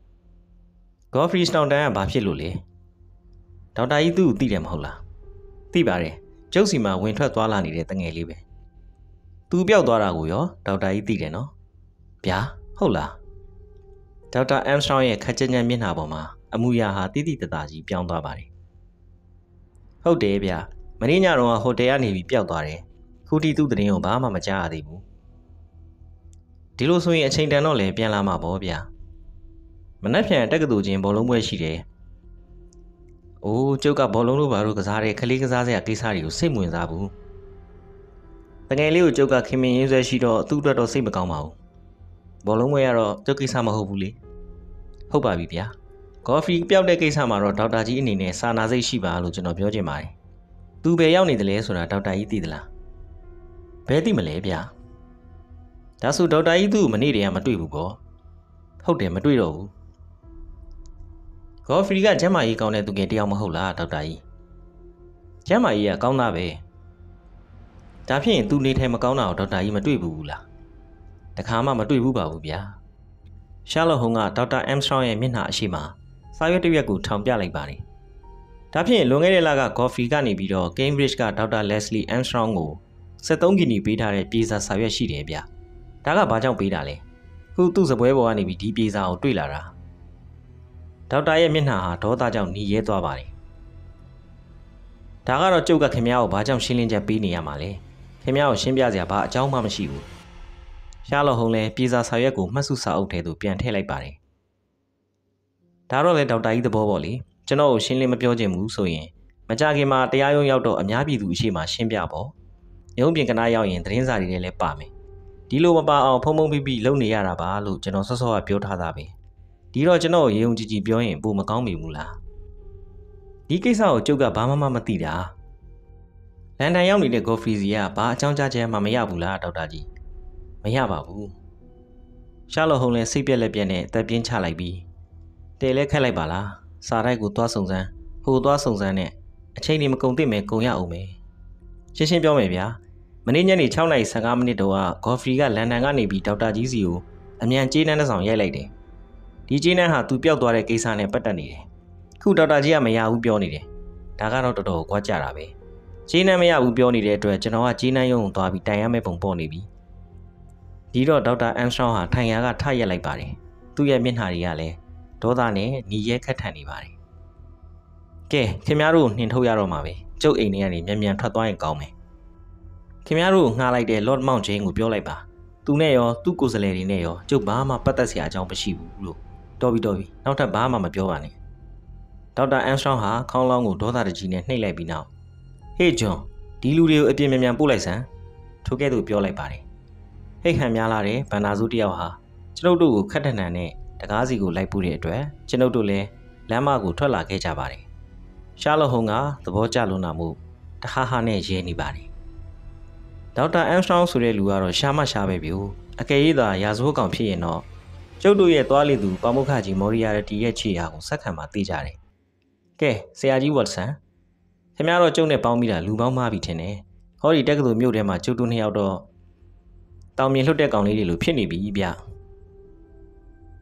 Godfrey Staunton ကဘာဖြစ်လို့လဲဒေါက်တာကြီးသူ့ကိုသိတယ်မဟုတ်လားသိပါတယ်ကျုပ်စီမှာဝင်ထွက်သွားလာနေတဲ့တငယ်လေးပဲသူပျောက်သွားတာကိုရောဒေါက်တာကြီးသိတယ်နော်ဗျာဟုတ်လားဒေါက်တာအမ်စထရောင်းရဲ့ခက်ကြက်ညံ့မျက်နှာပေါ်မှာအမူအရာဟာတိတိတသာကြီးပြောင်းသွားပါတယ်ဟုတ်တယ်ဗျမင်းညတော့ဟိုတယ်ကနေပြီးပျောက်သွားတယ်ခုထိသူ့သတင်းကိုဘာမှမကြားရသေးဘူးဒီလိုဆိုရင်အချိန်တန်တော့လည်းပြန်လာမှာပေါ့ဗျာမနှက်ဖြန်တက္ကသိုလ်ချင်းဘောလုံးပွဲရှိတယ်အိုးကျုပ်ကဘောလုံးတို့ဘာလို့ကစားတဲ့ခလေးကစားစရာကိစ္စတွေကိုစိတ်ဝင်စားဘူးတကယ်လေးကိုကျုပ်ကခင်မင်ရင်းဆွဲရှိတော့သူ့အတွက်တော့စိတ်မကောင်းပါဘူးဘောလုံးပွဲကတော့ကျုပ်ကိစ္စမဟုတ်ဘူးလေဟုတ်ပါပြီဗျာကော်ဖီပျောက်တဲ့ကိစ္စမှာတော့ဒေါက်တာကြီးအနေနဲ့စာနာစိတ်ရှိပါလို့ကျွန်တော်ပြောချင်ပါတယ်သူပဲရောက်နေတယ်လဲဆိုတာဒေါက်တာကြီးသိသလားဘယ်သိမလဲဗျာဒါဆိုဒေါက်တာကြီးသူ့ကိုမနေ့တည်းကမတွေ့ဘူးပေါ့ဟုတ်တယ်မတွေ့တော့ဘူးကော်ဖီကကျမ်းမာရေးကောင်းတဲ့သူငယ်တယောက်မဟုတ်လားဒေါက်တာကြီးကျမ်းမာရေးကကောင်းတာပဲဒါဖြစ်ရင်သူနေထိုင်မကောင်းတာကိုဒေါက်တာကြီးမတွေ့ဘူးလားတခါမှမတွေ့ဘူးပါဘူးဗျာရှာလော့ဟုံးကဒေါက်တာအမ်စထရောင်းရဲ့မျက်နှာအရှိမစာရွက်တစ်ရွက်ကိုထောင်ပြလိုက်ပါတယ်ဒါဖြစ်ရင်လွန်ခဲ့တဲ့လကကော်ဖီကနေပြီးတော့ Cambridge ကဒေါက်တာ Leslie Armstrong ကို73 ဂီနီပေးထားတဲ့ပြေစာစာရွက်ရှိတယ်ဗျဒါကဘာကြောင့်ပေးတာလဲခုသူ့စပွဲပေါ်ကနေပြီးဒီပြေစာကိုတွေ့လာတာဒေါက်တာရဲ့မျက်နှာဟာဒေါသကြောင့်หนีရဲသွားပါတယ်ဒါကတော့ကျုပ်ကခင်ဗျားကိုဘာကြောင့်ရှင်းလင်းချက်ပေးနေရမှာလဲခင်ဗျားကိုရှင်းပြစရာဘာအကြောင်းမှမရှိဘူးရှာလော့ဟုံးလည်းပြေစာစာရွက်ကိုမှတ်စုစာအုပ်ထဲသို့ပြန်ထည့်လိုက်ပါတယ်ဒါတော့လေဒေါက်တာကြီးသဘောပေါ့လေကျွန်တော်ကိုရှင်းလင်းမပြောချင်ဘူးဆိုရင်မကြခင်မှာတရားရုံးရောက်တော့အများပြည်သူအရှိမရှင်းပြပေါ့ရုံးပြင်ကနားရောက်ရင်သတင်းစာတွေထဲလည်းပါမယ်ဒီလိုမပါအောင်ဖုံဖုံပြီးလုပ်နေရတာပါလို့ကျွန်တော်စောစောကပြောထားတာပဲဒီတော့ကျွန်တော်ရေုံကြည်ကြည်ပြောရင်ပိုမကောင်းပြီဘူးလားဒီကိစ္စကိုကျုပ်ကဘာမှမသိတာလန်ဒန်ရောက်နေတဲ့ဂေါ်ဖရီစီကဘာအကြောင်းကြားချက်မှမရဘူးလားဒေါက်တာကြီးမရပါဘူးရှာလော့ဟုံးလည်းစိတ်ပြက်လက်ပြက်နဲ့တက်ပြင်းချလိုက်ပြီးတဲလဲခက်လိုက်ပါလားစာတိုက်ကိုသွားစုံစမ်းဟိုသွားစုံစမ်းနဲ့အချိန်ကြီးမကုန်သင့်မယ်ကုန်ရအောင်မယ်ရှင်းရှင်းပြောမယ်ဗျာမနေ့ညနေ6:15မိနစ်တော့ဂေါ်ဖရီကလန်ဒန်ကနေပြီးဒေါက်တာကြီးစီကိုအမြန်ကြေးနှန်းတစ်ဆောင်ရိုက်လိုက်တယ်ဒီကြေးနှန်းဟာသူပျောက်သွားတဲ့ကိစ္စနဲ့ပတ်သက်နေတယ်ခုဒေါက်တာကြီးကမရဘူးပြောနေတယ်ဒါကတော့တော်တော်ကွာကြတာပဲကြေးနှန်းမရဘူးပြောနေတဲ့အတွက်ကျွန်တော်ကကြေးနှန်းရုံကိုသွားပြီးတိုင်ရမယ့်ပုံပေါ်နေပြီဒီတော့ဒေါက်တာအမ်စထရောင်းဟာထိုင်ရာကထရက်လိုက်ပါတယ်သူ့ရဲ့မျက်နှာတွေကလည်းဒေါသနဲ့ညီရဲခက်ထန်နေပါတယ်ကဲခင်ဗျားတို့နှင်ထုတ်ရတော့မှာပဲကျုပ်အိမ်ထဲကနေမြန်မြန်ထွက်သွားရင်ကောင်းမယ်ခင်ဗျားတို့ငှားလိုက်တဲ့ Lord Mount Jane ကိုပြောလိုက်ပါသူနဲ့ရောသူ့ကိုယ်စားလှယ်တွေနဲ့ရောကျုပ်ဘာမှပတ်သက်စရာအကြောင်းမရှိဘူးလို့တော်ပြီနောက်ထပ်ဘာမှမပြောပါနဲ့ဒေါက်တာအမ်စထရောင်းဟာခေါင်းလောင်းကိုဒေါသတကြီးနဲ့နှိပ်လိုက်ပြီးနောက်ဟေးဂျွန်ဒီလူတွေကိုအပြင်းမြန်ပို့လိုက်စမ်းထိုကဲ့သို့ပြောလိုက်ပါတယ်ဟိတ်ဟန်များလာတဲ့ဗန္နာစုတယောက်ဟာကျွန်ုပ်တို့ကိုခက်ထန်ထန်နဲ့တကားစီကိုလိုက်ပို့တဲ့အတွက်ကျွန်ုပ်တို့လည်းလမ်းမကိုထွက်လာခဲ့ကြပါတယ်ရှာလော့ဟုံးကသဘောကျလွန်းတာမို့တဟားဟာနဲ့ရဲနေပါတယ်ဒေါက်တာအမ်စထရောင်းဆိုတဲ့လူကတော့ရှာမရှာပဲဗျို့အကယ်၍သာရာဇဝတ်ကောင်ဖြစ်ရင်တော့ကျုပ်တို့ရဲ့သွားလေသူပါမုခကြီးမော်ရီယာတီရဲ့ခြေရာကိုစက်ခံမှာသိကြတယ်ကဲဆရာကြီးဝတ်ဆန်ခင်ဗျားတော့ကျုပ်နဲ့ပေါင်းပြီးတာလူပေါင်းမှားပြီထင်တယ်ဟောဒီတက္ကသိုလ်မြို့ထဲမှာကျုပ်တို့နှစ်ယောက်တော့တောင်မြင်လွတ်တဲ့ကောင်လေးတွေလိုဖြစ်နေပြီဗျ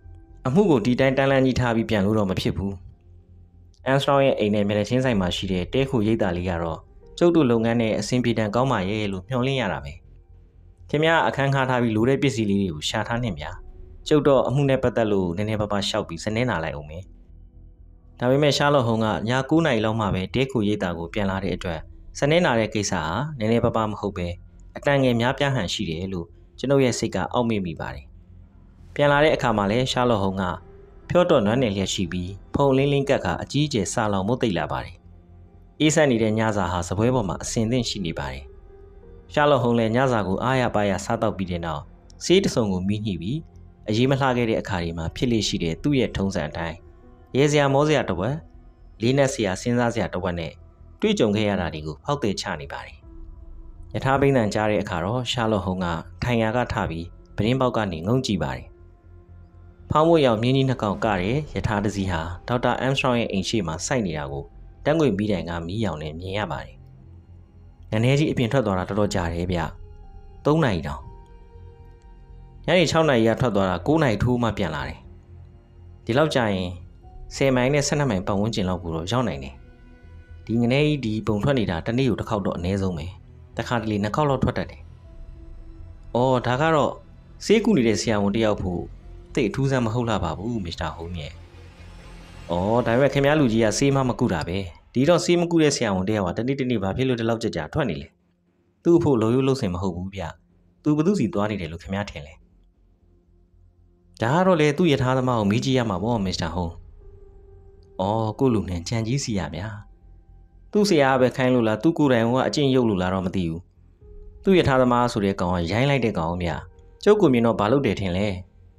အမှုကိုဒီတိုင်းတန်းလန်းကြီးထားပြီးပြန်လို့တော့မဖြစ်ဘူးအန်စတောင်းရဲ့အိမ်နဲ့မျက်နှာချင်းဆိုင်မှာရှိတဲ့တဲခုရိတ်တာလေးကတော့ကျုပ်တို့လုပ်ငန်းနဲ့အဆင်ပြေတန်ကောင်းပါရဲ့လို့မျှော်လင့်ရတာပဲခင်ဗျားအခန်းခါထားပြီးလိုတဲ့ပစ္စည်းလေးတွေကိုရှာထားနေဗျာကျုပ်တော့အမှုနဲ့ပတ်သက်လို့နည်းနည်းပါးပါးရှောက်ပြီးစနေနာလိုက်အောင်မယ်ဒါပေမဲ့ရှာလော့ဟုံးကည9 နာရီလောက်မှပဲတဲခုရိတ်တာကိုပြန်လာတဲ့အတွက်စနေနာတဲ့ကိစ္စဟာနည်းနည်းပါးပါးမဟုတ်ပဲအတန်ငယ်များပြားဟန်ရှိတယ်လို့ကျွန်ုပ်ရဲ့စိတ်ကအောက်မေ့မိပါတယ်ပြန်လာတဲ့အခါမှာလည်းရှာလော့ဟုံးကဖြောတော့နွမ်းနယ်လျက်ရှိပြီးဖုံလင်းလင်းကတ်ကအကြီးကျယ်စာလောင်မုတ်သိပ်လာပါတယ်အေးဆက်နေတဲ့ညစာဟာစပွဲပေါ်မှာအစင်သင့်ရှိနေပါတယ်ရှာလော့ဟုံးလည်းညစာကိုအားရပါရစားတော့ပြီးတဲ့နောက်ဆေးတစုံကိုမိညှိပြီးအရေးမလှခဲ့တဲ့အခါတွေမှာဖြစ်လေရှိတဲ့သူ့ရဲ့ထုံးစံအတိုင်းရဲစရာမောစရာတစ်ဝက်လေးနက်စရာစဉ်းစားစရာတစ်ဝက်နဲ့တွေ့ကြုံခဲ့ရတာတွေကိုဖောက်တဲ့ချနေပါတယ်ယထာဘိန်းတန်ကြားတဲ့အခါတော့ရှာလော့ဟုံးကထိုင်ရာကထပြီးပရင်းပေါက်ကနေငုံကြည့်ပါတယ်ဖောင်းမွေရောက်မြင်းကြီးနှစ်ကောင်ကတဲ့ယထာတစီဟာဒေါက်တာအမ်စထရောင်းရဲ့အိမ်ရှိမှာစိုက်နေတာကိုတန်းငွေမီးတိုင်ကမီးရောင်နဲ့မြင်ရပါတယ်။ငနေကြီးအပြင်ထွက်သွားတာတော်တော်ကြာတယ်ဗျ။3 နာရီတောင်။ညနေ6 နာရီကထွက်သွားတာ9 နာရီထိုးမှပြန်လာတယ်။ဒီလောက်ကြာရင်10 မိုင်နဲ့12 မိုင်ပတ်ဝန်းကျင်လောက်ကိုတော့ရောက်နိုင်တယ်။ဒီငနေကြီးဒီပုံထွက်နေတာတစ်နေ့ကိုတစ်ခေါက်တော့အနည်းဆုံးပဲ။တစ်ခါတလေ2 ခေါက်လောက်ထွက်တတ်တယ်။အော်ဒါကတော့ဆေးကူနေတဲ့ဆရာဝန်တယောက်ဖို့တိတ်အထူးဆန်းမဟုတ်လာပါဘူးမစ္စတာဟုံးရဲ့။အော်ဒါပေမဲ့ခင်ဗျားလူကြီးကဆေးမမကူတာပဲ။ဒီတော့ဆေးမကူတဲ့ဆရာဝန်တယောက်ကတနေ့ဘာဖြစ်လို့ဒီလောက်ကြာကြာထွက်နေလဲ။သူ့အဖို့လိုရိုးလုံးစင်မဟုတ်ဘူးဗျ။သူဘသူစီသွားနေတယ်လို့ခင်ဗျားထင်လဲ။ဒါကတော့လေသူ့ယထာသမားကိုမေးကြည့်ရမှာပေါ့မစ္စတာဟုံး။အော်ကိုလူနဲ့ကြံကြီးစီရဗျာ။သူ့ဆရာကပဲခိုင်းလို့လားသူ့ကိုယ်တိုင်ကအကျင့်ရုပ်လို့လားတော့မသိဘူး။သူ့ယထာသမားဆိုတဲ့ကောင်ကရိုင်းလိုက်တဲ့ကောင်ဗျာ။ကျုပ်ကိုမြင်တော့ဘာလုပ်တယ်ထင်လဲ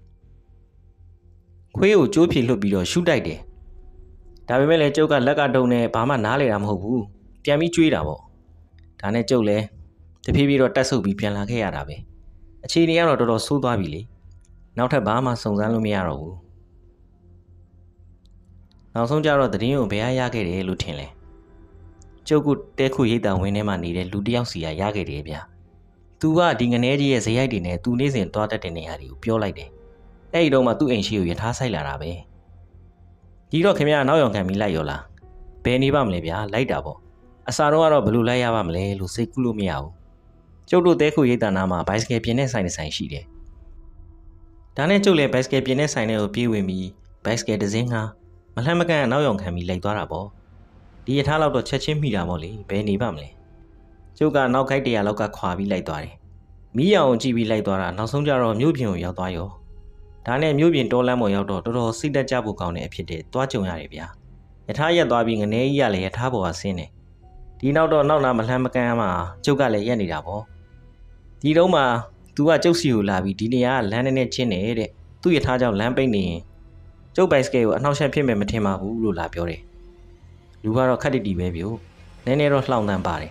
။ခွေးကိုကြိုးဖြေလွတ်ပြီးတော့ရှူတိုက်တယ်။ဒါပေမဲ့လည်းကျုပ်ကလက်ကတုံနဲ့ဘာမှနားလေတာမဟုတ်ဘူး။ပြန်ပြီးကျွေးတာပေါ့။ဒါနဲ့ကျုပ်လည်းတဖြည်းဖြည်းတော့တက်ဆုပ်ပြီးပြန်လာခဲ့ရတာပဲ။အခြေအနေကတော့တော်တော်ဆိုးသွားပြီလေ။နောက်ထပ်ဘာမှစုံစမ်းလို့မရတော့ဘူး။နောက်ဆုံးကျတော့သတင်းကိုဘယ်ရခဲ့တယ်လို့ထင်လဲ။ကျုပ်ကတဲခုရိတ်တာဝင်းထဲမှာနေတဲ့လူတယောက်စီကရခဲ့တယ်ဗျ။ "तू ကဒီငနေကြီးရဲ့ဇယိုက်တွေနဲ့ तू နေ့စဉ်သွားတတ်တဲ့နေရာတွေကိုပြောလိုက်တယ်။အဲ့ဒီတော့မှသူ့အိမ်ရှိကိုယထာဆိုင်လာတာပဲဒီတော့ခင်ဗျားနောက်ရောင်ခံပြီးလိုက်ရောလားဘယ်နေပါမလဲဗျာလိုက်တာပေါ့အစာတော့ကတော့ဘယ်လိုလိုက်ရပါမလဲလို့စိတ်ကူးလို့မရဘူးကျုပ်တို့တဲခုရိတ်တနာမှာဘိုက်စကယ်ပြင်းတဲ့ဆိုင်တစ်ဆိုင်ရှိတယ်ဒါနဲ့ကျုပ်လည်းဘိုက်စကယ်ပြင်းတဲ့ဆိုင်တွေကိုပြေးဝင်ပြီးဘိုက်စကယ်တစ်စင်းကမလှမ်းမကန့်နောက်ရောင်ခံပြီးလိုက်သွားတာပေါ့ဒီယထာလောက်တော့ချက်ချင်းမိတာပေါ့လေဘယ်နေပါမလဲကျုပ်ကနောက်ခိုက်100လောက်ကခွာပြီးလိုက်သွားတယ်မီးရောင်ကြည့်ပြီးလိုက်သွားတာနောက်ဆုံးကျတော့မြို့ပြင်ကိုရောက်သွားရောဒါနဲ့မြို့ပြင်တောလမ်းပေါ်ရောက်တော့တော်တော်စိတ်တက်ကြဖို့ကောင်းတဲ့အဖြစ်တွေတွားကြုံရတယ်ဗျာယထာရက်သွားပြီးငနေကြီးကလည်းယထာပေါ်ကဆင်းတယ်ဒီနောက်တော့နောက်နာမလှမ်းမကမ်းမှာကျုပ်ကလည်းရက်နေတာပေါ့ဒီတော့မှ तू ကကျုပ်စီကိုလာပြီးဒီနေရာကလမ်းနဲ့ချင်းနေတဲ့သူ့ယထာကြောင့်လမ်းပိတ်နေရင်ကျုပ်ဘိုက်စကယ်ကိုအနှောက်အယှက်ဖြစ်မယ်မထင်ပါဘူးလို့လာပြောတယ်လူကတော့ခက်တီပဲပြို့နည်းနည်းတော့လှောင်တန်းပါတယ်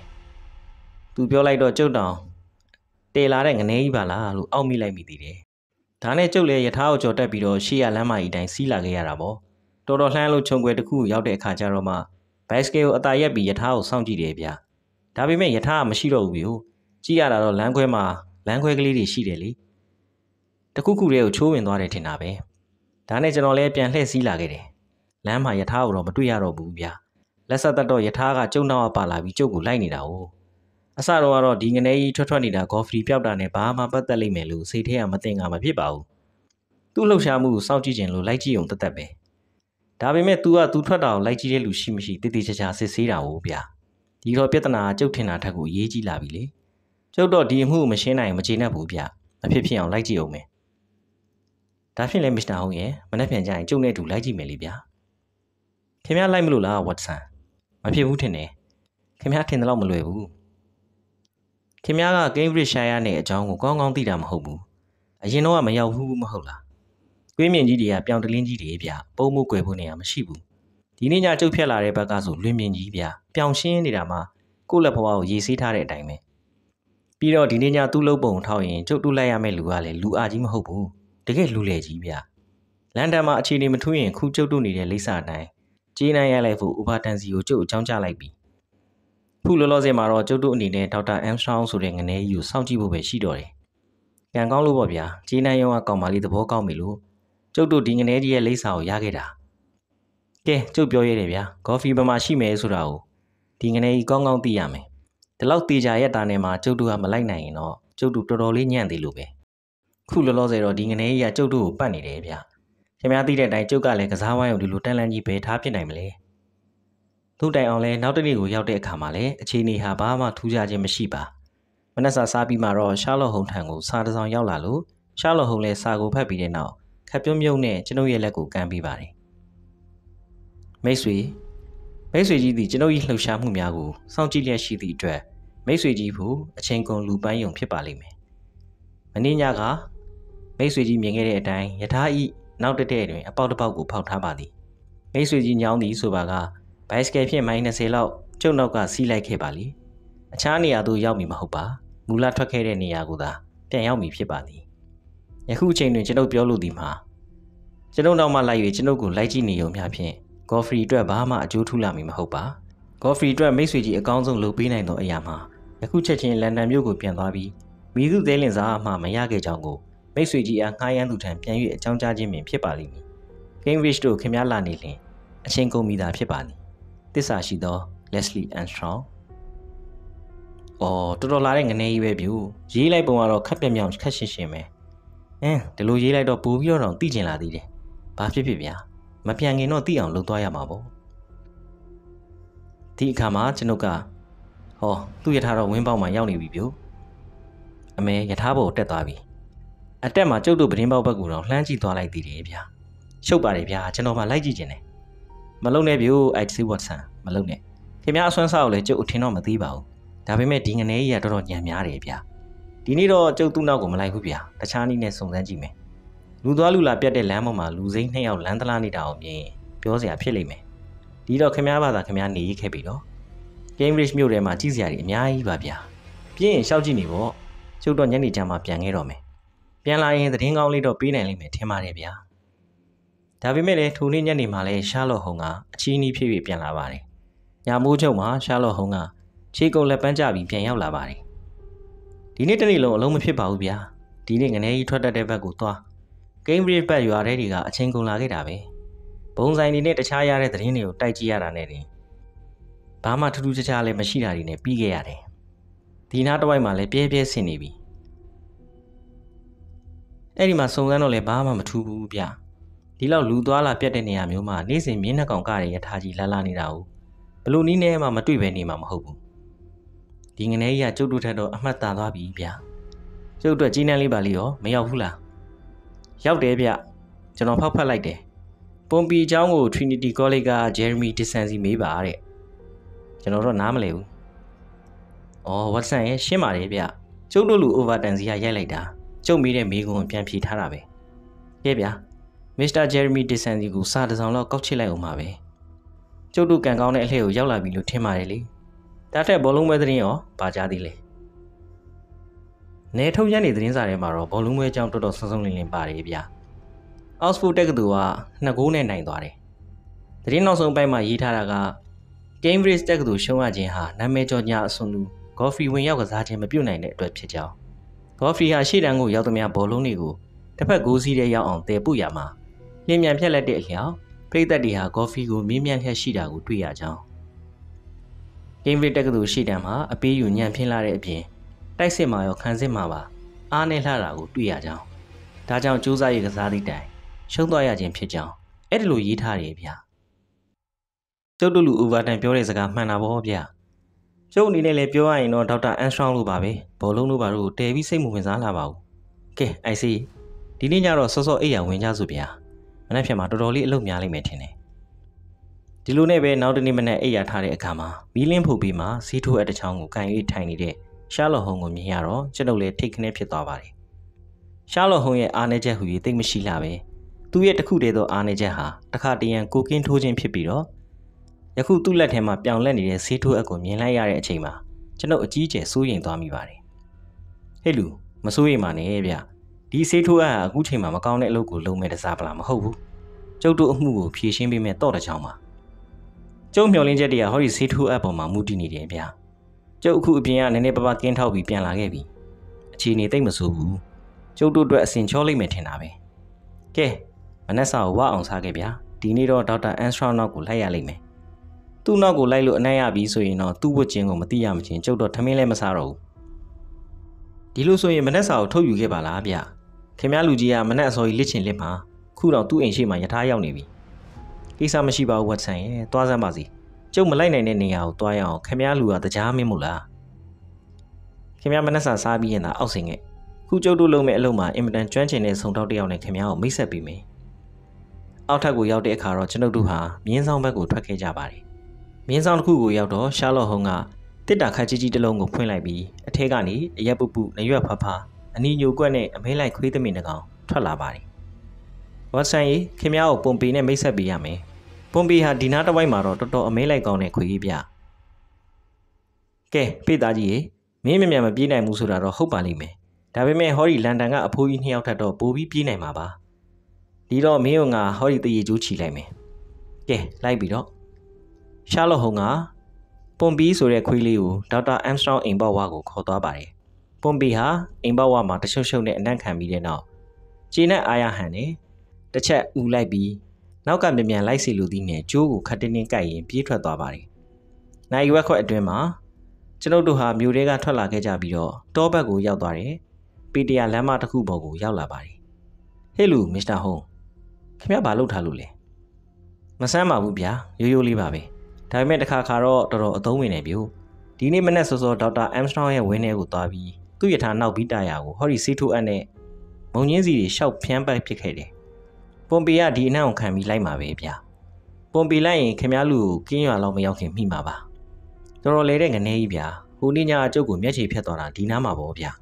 तू ပြောလိုက်တော့ကျုပ်တောင်တေလာတဲ့ငနေကြီးပါလားလို့အောက်မိလိုက်မိသေးတယ်ဒါနဲ့ကျုပ်လည်းယထာကိုကြော်တက်ပြီးတော့ရှေ့ရလမ်းမကြီးတိုင်းစီးလာခဲ့ရတာပေါ့တော်တော်လှမ်းလို့ခြုံွယ်တစ်ခုရောက်တဲ့အခါကျတော့မှဘိုက်စကယ်ကိုအတာရက်ပြီးယထာကိုစောင့်ကြည့်တယ်ဗျဒါပေမဲ့ယထာကမရှိတော့ဘူးဗျကြည့်ရတာတော့လမ်းခွဲမှာလမ်းခွဲကလေးတွေရှိတယ်လေတခုခုလေးကိုချိုးဝင်သွားတယ်ထင်တာပဲဒါနဲ့ကျွန်တော်လည်းပြန်လှည့်စီးလာခဲ့တယ်လမ်းမှာယထာကိုတော့မတွေ့ရတော့ဘူးဗျလက်ဆက်သက်တော့ယထာကကျုံနောက်ပါလာပြီးကျုပ်ကိုလိုက်နေတာ哦အစတော့ကတော့ဒီငနေကြီးထွက်နေတာဂေါ်ဖရီပျောက်တာနဲ့ဘာမှပတ်သက်လိမ့်မယ်လို့စိတ်ထဲကမသိငါမဖြစ်ပါဘူးသူ့လှုပ်ရှားမှုကိုစောင့်ကြည့်ခြင်းလို့လိုက်ကြည့်ုံတက်ပဲဒါပေမဲ့ तू က तू ထွက်တာကိုလိုက်ကြည့်တဲ့လူရှိမရှိတည်တည်ချာချာစစ်ဆေးတာ哦ဗျာဒီတော့ပြဿနာကျုပ်ထင်တာထက်ကိုအရေးကြီးလာပြီလေကျုပ်တော့ဒီအမှုကိုမရှင်းနိုင်မကျေနပ်ဘူးဗျအဖြစ်ဖြစ်အောင်လိုက်ကြည့်အောင်မယ်ဒါဖြင့်လဲမစ္စတာဟုတ်ရဲ့မနေ့ပြန်ကြရင်ကျုပ်နဲ့အတူလိုက်ကြည့်မယ်လေဗျာခင်ဗျားလိုက်မလို့လားဝတ်ဆန်မဖြစ်ဘူးထင်တယ်ခင်ဗျားထင်တယ်လို့မလွယ်ဘူးခင်ဗျားက Cambridge Shire နဲ့အကြောင်းကိုကောင်းကောင်းသိတာမဟုတ်ဘူးအရင်တော့ကမရောက်ဘူးမဟုတ်လားကွေးမြင့်ကြီးတွေကပြောင်တလင်းကြီးတွေဗျပုံမှုကွယ်ဖို့နေရမရှိဘူးဒီနေ့ညကျုပ်ဖြတ်လာတဲ့ဘက်ကဆိုလွင်မြင့်ကြီးဗျပြောင်ရှင်းနေတာမှကိုယ့်လက်ဘဝကိုရေဆေးထားတဲ့အတိုင်းပဲပြီးတော့ဒီနေ့ညသူ့လုပ်ပုံထောက်ရင်ကျုပ်တူလိုက်ရမယ့်လူကလည်းလူအားကြီးမဟုတ်ဘူးတကယ်လူလေကြီးဗျလန်ဒန်မှာအခြေအနေမထူးရင်ခုကျုပ်တို့နေတဲ့လိပ်စာတိုင်းကြေးနိုင်ရလိုက်ဖို့ဥပါတန်စီကိုကျုပ်အကြောင်းကြားလိုက်ပြီခုလောလောဆယ်မှာတော့ကျုပ်တို့အနေနဲ့ဒေါက်တာအမ်စထရောင်းဆိုတဲ့ငနေကြီးကိုစောင့်ကြည့်ဖို့ပဲရှိတော့တယ်။ကံကောင်းလို့ပေါ့ဗျာ။ကြေးနိုင်ရောကကောင်မလေးသဘောကောင်းပြီလို့ကျုပ်တို့ဒီငနေကြီးရဲ့လိပ်စာကိုရခဲ့တာကဲကျုပ်ပြောရတယ်ဗျာကော်ဖီဘယ်မှာရှိမယ်ဆိုတာကိုဒီငနေကြီးကောင်းကောင်းသိရမယ်ဒီလောက်တေချာရက်တာနဲ့မှကျုပ်တို့ကမလိုက်နိုင်ရင်တော့ကျုပ်တို့တော်တော်လေးညံ့သေးလို့ပဲခုလောလောဆယ်တော့ဒီငနေကြီးကကျုပ်တို့ကိုပတ်နေတယ်ဗျာခင်ဗျားသိတဲ့အတိုင်းကျုပ်ကလည်းကစားဝိုင်းကိုဒီလိုတန်လန်းကြီးပဲထားဖြစ်နိုင်မလဲသူ့တိုင်အောင်လဲနောက်တစ်နေ့ကိုရောက်တဲ့အခါမှာလည်းအခြေအနေဟာဘာမှထူးခြားခြင်းမရှိပါမနက်စာစားပြီးမှတော့ရှာလော့ဟုံထံကိုစာတစ်စောင်ရောက်လာလို့ရှာလော့ဟုံလည်းစာကိုဖတ်ပြီးတဲ့နောက်ခက်ပြုံးမြုံနဲ့ကျွန်ုပ်ရဲ့လက်ကိုကမ်းပေးပါတယ်မိတ်ဆွေကြီးသည်ကျွန်ုပ်၏လှုပ်ရှားမှုများကိုစောင့်ကြည့်လျက်ရှိသည့်အတွက်မိတ်ဆွေကြီးဖို့အချိန်ကုန်လူပန်းယုံဖြစ်ပါလိမ့်မယ်မင်းညကမိတ်ဆွေကြီးမြင်ခဲ့တဲ့အတိုင်းယထာဤနောက်တက်တဲ့တွင်အပေါက်တစ်ပေါက်ကိုဖောက်ထားပါသည်မိတ်ဆွေကြီးညောင်းသည်ဆိုပါကဘိုက်စကယ်ဖြင့်မိုင်20လောက်ကျုပ်နောက်ကစီးလိုက်ခဲ့ပါလိအခြားနေရာသို့ရောက်မည်မဟုတ်ပါမူလထွက်ခဲ့တဲ့နေရာကိုသာပြန်ရောက်မည်ဖြစ်ပါသည်ယခုအချိန်တွင်ကျွန်ုပ်ပြောလိုသည်မှာကျွန်ုပ်နောက်မှလိုက်၍ကျွန်ုပ်ကိုလိုက်ကြည့်နေုံများဖြင့်ကော်ဖီအတွက်ဘာမှအကျိုးထူးလာမည်မဟုတ်ပါကော်ဖီအတွက်မိတ်ဆွေကြီးအကောင်းဆုံးလုပ်ပေးနိုင်သောအရာမှာယခုချက်ချင်းလန်ဒန်မြို့ကိုပြန်သွားပြီးမိသူသေးလင်စားမှမရခဲ့ကြောင်းကိုမိတ်ဆွေကြီးအားငှားရမ်းသူထံပြန်၍အကြောင်းကြားခြင်းပင်ဖြစ်ပါလိမ့်မည် Cambridge တို့ခင်များလာနေလျင်အချင်းကုန်မိတာဖြစ်ပါသည်သစ္စာရှိသော Leslie Armstrong တော်တော်လာတဲ့ငနေကြီးပဲဗျူရေးလိုက်ပုံကတော့ခက်ပြက်မြောင်ခက်ရှင်းရှင်းပဲဒီလိုရေးလိုက်တော့ပိုပြီးတော့သိကျင်လာသေးတယ်ဘာဖြစ်ဖြစ်ဗျာမပြန်ခင်တော့သိအောင်လုပ်သွားရမှာပေါ့ဒီအခါမှာကျွန်ုပ်ကသူ့ယထာတော့ဝင်းပေါက်မှာရောက်နေပြီဗျူအမေယထာဘောတက်သွားပြီအတက်မှာကျုပ်တို့ပတင်းပေါက်ဘက်ကတော့လှမ်းကြည့်သွားလိုက်သေးတယ်ဗျာရှုပ်ပါတယ်ဗျာကျွန်တော်မှလိုက်ကြည့်ခြင်းတယ်မလုံနဲ့ဗျူIC Watson မလုံနဲ့ခင်ဗျားအဆွမ်းစားကိုလည်းကျုပ်အထင်တော့မသိပါဘူးဒါပေမဲ့ဒီငနေကြီးကတော်တော်ညံများတယ်ဗျာဒီနေ့တော့ကျုပ်သူ့နောက်ကိုမလိုက်ဘူးဗျာတခြားနည်းနဲ့စုံစမ်းကြည့်မယ်လူသွားလူလာပြတ်တဲ့လမ်းပေါ်မှာလူစိမ့်2ယောက်လမ်းသလားနေတာကိုမြင်ပြောစရာဖြစ်လိမ့်မယ်ဒီတော့ခင်ဗျားဘာသာခင်ဗျားနေရခဲ့ပြီတော့ Cambridge မြို့ထဲမှာကြည့်စရာတွေအများကြီးပါဗျာပြင်းရင်ရှောက်ကြည့်နေပေါ့ကျုပ်တော့ညနေကျမှပြန်ခဲ့တော့မယ်ပြန်လာရင်သတင်းကောင်းလေးတော့ပေးနိုင်လိမ့်မယ်ထင်ပါတယ်ဗျာဒါပေမဲ့လည်းထိုနေ့ညနေမှာလည်းရှာလော့ဟုံကအချီးနှီးဖြစ်ပြန်လာပါတယ်ညမိုးချုပ်မှာရှာလော့ဟုံကခြေကုပ်လက်ပန်းကျပြီးပြန်ရောက်လာပါတယ်ဒီနေ့တနေ့လုံးအလုံးမဖြစ်ပါဘူးဗျာဒီနေ့ငနေကြီးထွက်တတ်တဲ့ဘက်ကိုသွား Cambridge ဘက်ရွာထဲတွေကအချင်းကုန်လာခဲ့တာပဲဘုံဆိုင်တွေနဲ့တခြားရတဲ့သတင်းတွေကိုတိုက်ကြည့်ရတာနဲ့တင်ဘာမှထူးထူးခြားခြားလည်းမရှိတာတွေနဲ့ပြီးခဲ့ရတယ်ဒီနားတစ်ဝိုက်မှာလည်းပြဲပြဲဆင်နေပြီအဲ့ဒီမှာစုံစမ်းတော့လည်းဘာမှမထူးဘူးဗျဒီလောက်လူသွားလာပြတ်တဲ့နေရာမျိုးမှာနေ့စဉ်မြင်းနှကောင်ကရရထားကြီးလာနေတာကိုဘလို့နီးနေမှမတွေ့ပဲနေမှာမဟုတ်ဘူးဒီငနေကြီးကကျုပ်တို့ထက်တော့အမှတ်သာသွားပြီဗျကျုပ်တို့ကြီးနှမ်းလေးပါလိရောမရောက်ဘူးလားရောက်တယ်ဗျကျွန်တော်ဖောက်ဖက်လိုက်တယ်ပွန်ပီအကြောင်းကို Trinity College က Jeremy Disansi မေးပါတဲ့ကျွန်တော်တော့နားမလည်ဘူးWatson ရဲ့ရှင်းပါတယ်ဗျကျုပ်တို့လူ Overton စီကရိုက်လိုက်တာကျုပ်မေးတဲ့မေးခွန်းကိုပြန်ဖြေထားတာပဲကဲဗျာ Mr. Jeremy Disansi ကိုစာတစ်စောင်လောက်ကောက်ချစ်လိုက်အောင်ပါပဲကျုပ်တို့ကန်ကောင်းတဲ့အလှည့်ကိုရောက်လာပြီလို့ထင်ပါတယ်လေဒါထက်ဘောလုံးပွဲသတင်းရောပါကြသေးလေနေထုတ်ရတဲ့သတင်းစာထဲမှာတော့ဘောလုံးပွဲအကြောင်းတော်တော်စုံစုံလင်လင်ပါတယ်ဗျာ Oxford တက္ကသိုလ်က2 ဂိုးနဲ့နိုင်သွားတယ်သတင်းနောက်ဆုံးပိုင်းမှာရေးထားတာက Cambridge တက္ကသိုလ်ရှုံးရခြင်းဟာနာမည်ကျော်ညာအစွန်လူ Godfrey ဝင်ရောက်ကစားခြင်းမပြုတ်နိုင်တဲ့အတွက်ဖြစ်ကြောင်း Godfrey ဟာရှေ့တန်းကိုရောက်သမျှဘောလုံးတွေကိုတစ်ဖက်ဂိုးစီးတဲ့ရောက်အောင်တည်ပို့ရမှာလျင်မြန်ဖြတ်လက်တဲ့အလျောက်ပရိသတ်တွေဟာ Godfrey ကိုမြင်းမြန်လျက်ရှိတာကိုတွေ့ရကြောင်း Cambridge တက္ကသိုလ်ရှေ့တန်းမှာအပေးယူညံ့ဖျင်းလာတဲ့အပြင်တိုက်စစ်မှာရောခံစစ်မှာပါအားနဲ့လှတာကိုတွေ့ရကြောင်းဒါကြောင့်စူးစမ်းရေးကစားသည့်တိုင်ရှုံးသွားရခြင်းဖြစ်ကြောင်းအဲ့ဒီလိုရေးထားတယ်ဗျာကျုပ်တို့လူ Overton ပြောတဲ့စကားမှန်တာပေါ့ဗျာကျုပ်အနေနဲ့လည်းပြောရရင်တော့ဒေါက်တာ Armstrong လို့ပါပဲဘောလုံးတို့ဘာလို့တဲပြီးစိတ်မဝင်စားလာပါဘူးကဲ IC ဒီနေ့ညတော့စောစောအိပ်ရဝင်ကြစို့ဗျာမနေ့ဖြန်မှာတော်တော်လေးအလုပ်များလိမ့်မယ်ထင်တယ်ဒီလိုနဲ့ပဲနောက်တနေ့မနေ့အိပ်ရထားတဲ့အခါမှာမီးလင်းဖုတ်ပြီးမှစီးထိုးအတချောင်းကိုကန်၍ထိုင်နေတဲ့ရှာလော့ဟုံကိုမြင်ရတော့ကျွန်ုပ်လည်းထိတ်ခနဲဖြစ်သွားပါတယ်ရှာလော့ဟုံရဲ့အားနည်းချက်ဟူ၍သိမရှိလှပဲသူ့ရဲ့တစ်ခုတည်းသောအားနည်းချက်ဟာတစ်ခါတရံကိုကင်းထိုးခြင်းဖြစ်ပြီးတော့ယခုသူ့လက်ထဲမှာပြောင်လက်နေတဲ့ဆေးထိုးအပ်ကိုမြင်လိုက်ရတဲ့အချိန်မှာကျွန်ုပ်အကြီးကျယ်စိုးရိမ်သွားမိပါတယ်ဟဲ့လူမစိုးရိမ်ပါနဲ့ဗျဒီဆေးထိုးအပ်ဟာအခုချိန်မှာမကောင်းတဲ့အလုပ်ကိုလုပ်မဲ့တစားပလားမဟုတ်ဘူးကျုပ်တို့အမှုကိုဖြေရှင်းပေးမဲ့တော့တချောင်းပါကျုံမျောလင်းချက်တွေကဟောဒီဆေးထိုးအပ်ပေါ်မှာမူတည်နေတယ်ဗျကျုပ်အခုအပြင်ကနည်းနည်းပါးပါးကင်းထောက်ပြီးပြန်လာခဲ့ပြီအခြေအနေသိပ်မဆိုးဘူးကျုပ်တို့အတွက်အဆင်ချောလိမ့်မယ်ထင်တာပဲကဲမနက်စာကိုဝအောင်စားခဲ့ဗျာဒီနေ့တော့ဒေါက်တာအန်စထရောင်းနောက်ကိုလိုက်ရလိမ့်မယ်သူ့နောက်ကိုလိုက်လို့အနိုင်ရပြီဆိုရင်တော့သူ့ဝတ်ချင်းကိုမသိရမချင်းကျုပ်တော့ထမင်းလည်းမစားတော့ဘူးဒီလိုဆိုရင်မနက်စာကိုထုတ်ယူခဲ့ပါလားဗျခင်ဗျားလူကြီးကမနက်အစောကြီးလစ်ချင်လစ်မှာခုတော့သူ့အိမ်ရှိမှယထာရောက်နေပြီကိစ္စမရှိပါဘူးဝတ်ဆန်ရဲ့သွားစမ်းပါစီကျုပ်မလိုက်နိုင်တဲ့နေရာကိုသွားရအောင်ခင်ဗျားလူကတကြားမင်းမို့လားခင်ဗျားမနက်စာစားပြီးရင်သာအောက်ဆင်ခဲ့ခုကျုပ်တို့လုံးမဲ့အလုံးမှာအင်မတန်ကျွမ်းကျင်တဲ့ဆုံတောက်တစ်ယောက်နဲ့ခင်ဗျားကိုမိတ်ဆက်ပေးမယ်အောက်ထပ်ကိုရောက်တဲ့အခါတော့ကျွန်ုပ်တို့ဟာမြင်းဆောင်ဘက်ကိုထွက်ခဲ့ကြပါတယ်မြင်းဆောင်တစ်ခုကိုရောက်တော့ရှာလော့ဟုံးကတစ်တာခတ်ကြီးကြီးတစ်လုံးကိုဖွင့်လိုက်ပြီးအထက်ကနေအရက်ပုပုနရွက်ဖဖအနီညိုကွက်နဲ့အမဲလိုက်ခွေးသမီးတစ်ကောင်ထွက်လာပါတယ်ဝတ်ဆန်ကြီးခင်ဗျားကိုပုံပေနဲ့မိတ်ဆက်ပေးရမယ်ပုံပေဟာဒီနားတစ်ဝိုက်မှာတော့တော်တော်အမဲလိုက်ကောင်းတဲ့ခွေးကြီးဗျကဲဖေးသားကြီးမင်းမြန်မပြေးနိုင်ဘူးဆိုတာတော့ဟုတ်ပါလိမ့်မယ်ဒါပေမဲ့ဟောဒီလန်ဒန်ကအဖိုးကြီးနှစ်ယောက်ထပ်တော့ပိုပြီးပြေးနိုင်မှာပါဒီတော့မင်းကငါဟောဒီတရေကျိုးချီလိုက်မယ်ကဲလိုက်ပြီတော့ရှာလော့ဟုံးကပွန်ပီဆိုတဲ့ခွေးလေးကိုဒေါက်တာအမ်စထရောင်းအိမ်ပေါဝါကိုခေါ်သွားပါတယ်ပွန်ပီဟာအိမ်ပေါဝါမှာတရှုပ်ရှုပ်နဲ့အနံ့ခံပြီးတဲ့နောက်ခြေနဲ့အာရဟန်နဲ့တစ်ချက်ဥလိုက်ပြီးနောက်ကမြန်လိုက်စီလူသည်နဲ့ကျိုးကိုခတ်တင်းတင်းကိုက်ရင်ပြေးထွက်သွားပါတယ်နိုင်ရွက်ခွက်အတွင်းမှာကျွန်ုပ်တို့ဟာမြို့ထဲကထွက်လာခဲ့ကြပြီးတော့တောဘက်ကိုရောက်သွားတယ်ပီတရာလမ်းမတစ်ခုပေါ်ကိုရောက်လာပါတယ်ဟေးလူမစ္စတာဟုံးခင်ဗျားဘာလုပ်ထားလို့လဲမဆမ်းပါဘူးဗျာရိုးရိုးလေးပါပဲဒါပေမဲ့တစ်ခါတော့တော်တော်အသုံးဝင်နေပြီဒီနေ့မနေ့စောစောဒေါက်တာအမ်စထရောင်းရဲ့ဝင်းထဲကိုသွားပြီးသူ့ယထာနောက်ပြီးတာယာကိုဟောဒီစီထိုးအပ်နဲ့မုံညင်းစီတွေရှောက်ဖျန်းပိုက်ဖြစ်ခဲ့တယ်ပွန်ပီကဒီအနံ့ကိုခံပြီးလိုက်မှာပဲဗျာပွန်ပီလိုက်ရင်ခင်ဗျားလူကိုကင်းရွာလောက်မရောက်ခင်မိမှာပါတော်တော်လဲတဲ့ငနေကြီးဗျာဟိုနေ့ညအကျုပ်ကိုမျက်ခြေဖြတ်သွားတာဒီနားမှာပေါ့ဗျာ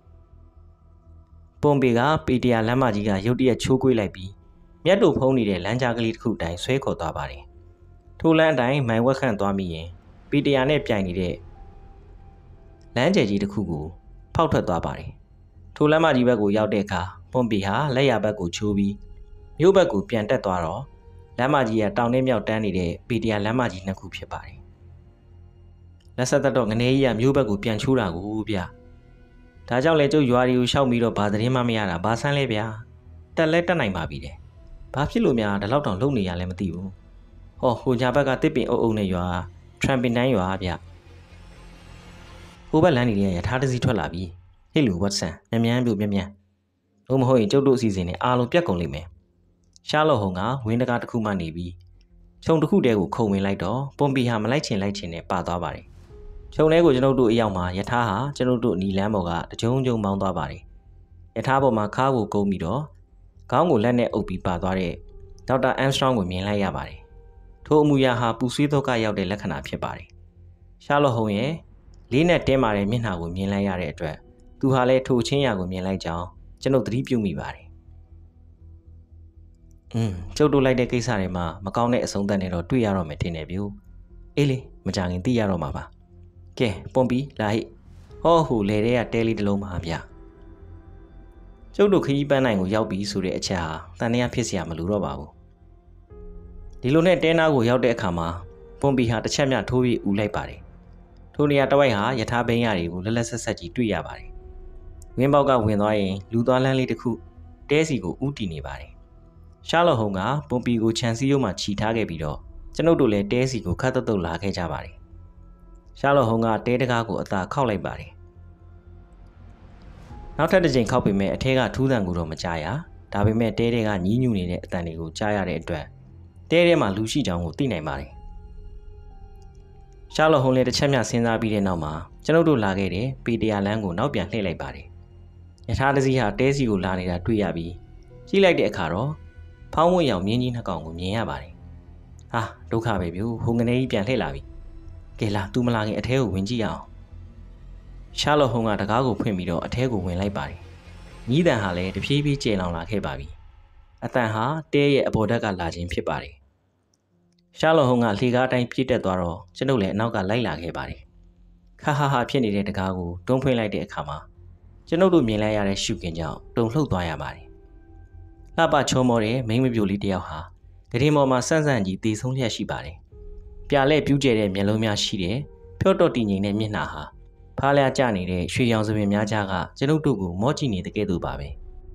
ပွန်ပီကပီတရာလမ်းမကြီးကရုတ်တရက်ချိုးကွေးလိုက်ပြီးမြတ်တို့ဖုံးနေတဲ့လမ်းကြားကလေးတစ်ခုတိုင်ဆွဲခေါ်သွားပါတယ်ထိုလမ်းအတိုင်းမိုင်ဝက်ခန့်သွားမိရင်ပီတရာနဲ့ပြိုင်နေတဲ့လမ်းကျယ်ကြီးတစ်ခုကိုဖောက်ထွက်သွားပါတယ်ထိုလမ်းမကြီးဘက်ကိုရောက်တဲ့အခါပွန်ပီဟာလက်ရဘက်ကိုချိုးပြီးမြို့ဘက်ကိုပြန်တက်သွားတော့လမ်းမကြီးကတောင်နဲ့မြောက်တန်းနေတဲ့ပီတရာလမ်းမကြီးနှစ်ခုဖြစ်ပါတယ်လက်ဆက်သက်တော့ငနေကြီးကမြို့ဘက်ကိုပြန်ချိုးတာကိုဗျဒါကြောင့်လေကျုပ်ရွာတွေကိုရှောက်ပြီးတော့ဘာသတင်းမှမရတာဘာဆန်းလဲဗျာတက်လဲတက်နိုင်ပါပြီတဲ့ဘာဖြစ်လို့များဒီလောက်တောင်လုံနေရလဲမသိဘူးဟောဟိုညာဘက်ကတစ်ပင်အုပ်အုပ်နဲ့ရွာထရမ်ပင်တိုင်းရွာဗျဟိုဘက်လမ်းနေရထားတစီထွက်လာပြီဟေ့လူဝတ်ဆန်မြန်လို့မြန်လို့မဟုတ်ရင်ကျုပ်တို့အစီအစဉ်နဲ့အားလုံးပြတ်ကုန်လိမ့်မယ်ရှားလော့ဟုံးကဝင်းတကားတစ်ခုမှနေပြီးခြုံတစ်ခုတည်းကိုခုံဝင်လိုက်တော့ပွန်ပီဟာမလိုက်ချင်နဲ့ပါသွားပါတယ်ခြုံထဲကိုကျွန်ုပ်တို့အရောက်မှာယထာဟာကျွန်ုပ်တို့နီလန်းပေါ်ကတကြုံကြုံမောင်းသွားပါတယ်ယထာပေါ်မှာခါးကိုကုန်းပြီးတော့ခေါင်းကိုလက်နဲ့အုပ်ပြီးပါသွားတဲ့ဒေါက်တာအမ်စထရောင်းကိုမြင်လိုက်ရပါတယ်ထိုအမူအရာဟာပူဆွေးသောကရောက်တဲ့လက္ခဏာဖြစ်ပါတယ်ရှားလော့ဟုံးရဲ့လေးနဲ့တင်းမာတဲ့မျက်နှာကိုမြင်လိုက်ရတဲ့အတွက်သူဟာလည်းထိုချင်းရာကိုမြင်လိုက်ကြောင်းကျွန်ုပ်သတိပြုမိပါတယ်ကျုပ်တို့လိုက်တဲ့ကိစ္စတွေမှာမကောင်းတဲ့အဆုံးသတ်နဲ့တော့တွေ့ရတော့မယ်ထင်တယ်ဗျအေးလေမကြခင်သိရတော့မှာပါကဲပွန်ပီလာဟိဟောဟိုလေတဲ့ကတဲလေးတစ်လုံးပါဗျကျုပ်တို့ခရီးပန်းနိုင်ကိုရောက်ပြီဆိုတဲ့အချက်ဟာတန်တရားဖြစ်เสียမလို့တော့ပါဘူးဒီလိုနဲ့တဲနာကိုရောက်တဲ့အခါမှာပွန်ပီဟာတစ်ချက်မြထိုးပြီးဦးလိုက်ပါတယ်ထိုနေရာတစ်ဝိုက်ဟာယထာဘိန်းရတွေကိုလက်လက်ဆက်ဆက်ကြီးတွေ့ရပါတယ်ဝင်းပေါက်ကဝင်သွားရင်လူသွားလမ်းလေးတစ်ခုတဲစီကိုဥတီနေပါတယ်ရှားလော့ဟုံးကပွန်ပီကိုခြံစည်းရုံးမှခြိထားခဲ့ပြီးတော့ကျွန်ုပ်တို့လည်းတဲစီကိုခတ်တုတ်လာခဲ့ကြပါတယ်ရှားလော့ဟုံးကတဲတကားကိုအသာခောက်လိုက်ပါတယ်နောက်ထပ်တစ်ချိန်ခောက်ပေမဲ့အထက်ကထူးဆန်းကိုတော့မကြားရဒါပေမဲ့တဲကညှီးညူနေတဲ့အတန်တွေကိုကြားရတဲ့အတွက်တဲထဲမှာလူရှိကြောင်းကိုသိနိုင်ပါတယ်ရှားလော့ဟုံးလည်းတစ်ချက်မြစဉ်းစားပြီးတဲ့နောက်မှာကျွန်ုပ်တို့လာခဲ့တဲ့ပီတရာလမ်းကိုနောက်ပြန်လှည့်လိုက်ပါတယ်ယထာတစီဟာတဲစီကိုလာနေတာတွေ့ရပြီးကြည့်လိုက်တဲ့အခါတော့ဖောင်းဝတ်ရောင်မြင်းကြီးနှစ်ကောင်ကိုမြင်ရပါတယ်ဟာဒုက္ခပဲဗျို့ဟိုငနေကြီးပြန်လှည့်လာပြီကဲလာသူမလာခင်အထဲကိုဝင်ကြည့်အောင်ရှားလော့ဟုံးကတကားကိုဖွင့်ပြီးတော့အထဲကိုဝင်လိုက်ပါတယ်ညီးတန်ဟာလည်းတဖြည်းဖြည်းကျေလောင်လာခဲ့ပါပြီအတန်ဟာတဲရဲ့အပေါ်ဓာတ်ကလာခြင်းဖြစ်ပါတယ်ရှားလော့ဟုံးကလှေကားအတိုင်းပြည့်တက်သွားတော့ကျွန်ုပ်လည်းအနောက်ကလိုက်လာခဲ့ပါတယ်ခါဟာဖြစ်နေတဲ့တကားကိုတွန်းဖွင့်လိုက်တဲ့အခါမှာကျွန်ုပ်တို့မြင်လိုက်ရတဲ့ရှုခင်ကြောင့်တုန်လှုပ်သွားရပါတယ်လှပချုံမောတဲ့မိန်းမပြိုလေးတယောက်ဟာကရင်ပေါ်မှာဆန့်ဆန့်ကြီးတည်ဆုံးလျက်ရှိပါတယ်ပြာလဲပြူးကျဲတဲ့မျက်လုံးများရှိတယ်ဖြော့တော့တည်ငြိမ်တဲ့မျက်နှာဟာဖားလျားကျနေတဲ့ရွှေရောင်စပင်များကြားကကျွန်ုပ်တို့ကိုမော့ကြည့်နေတဲ့ကဲ့သို့ပါပဲ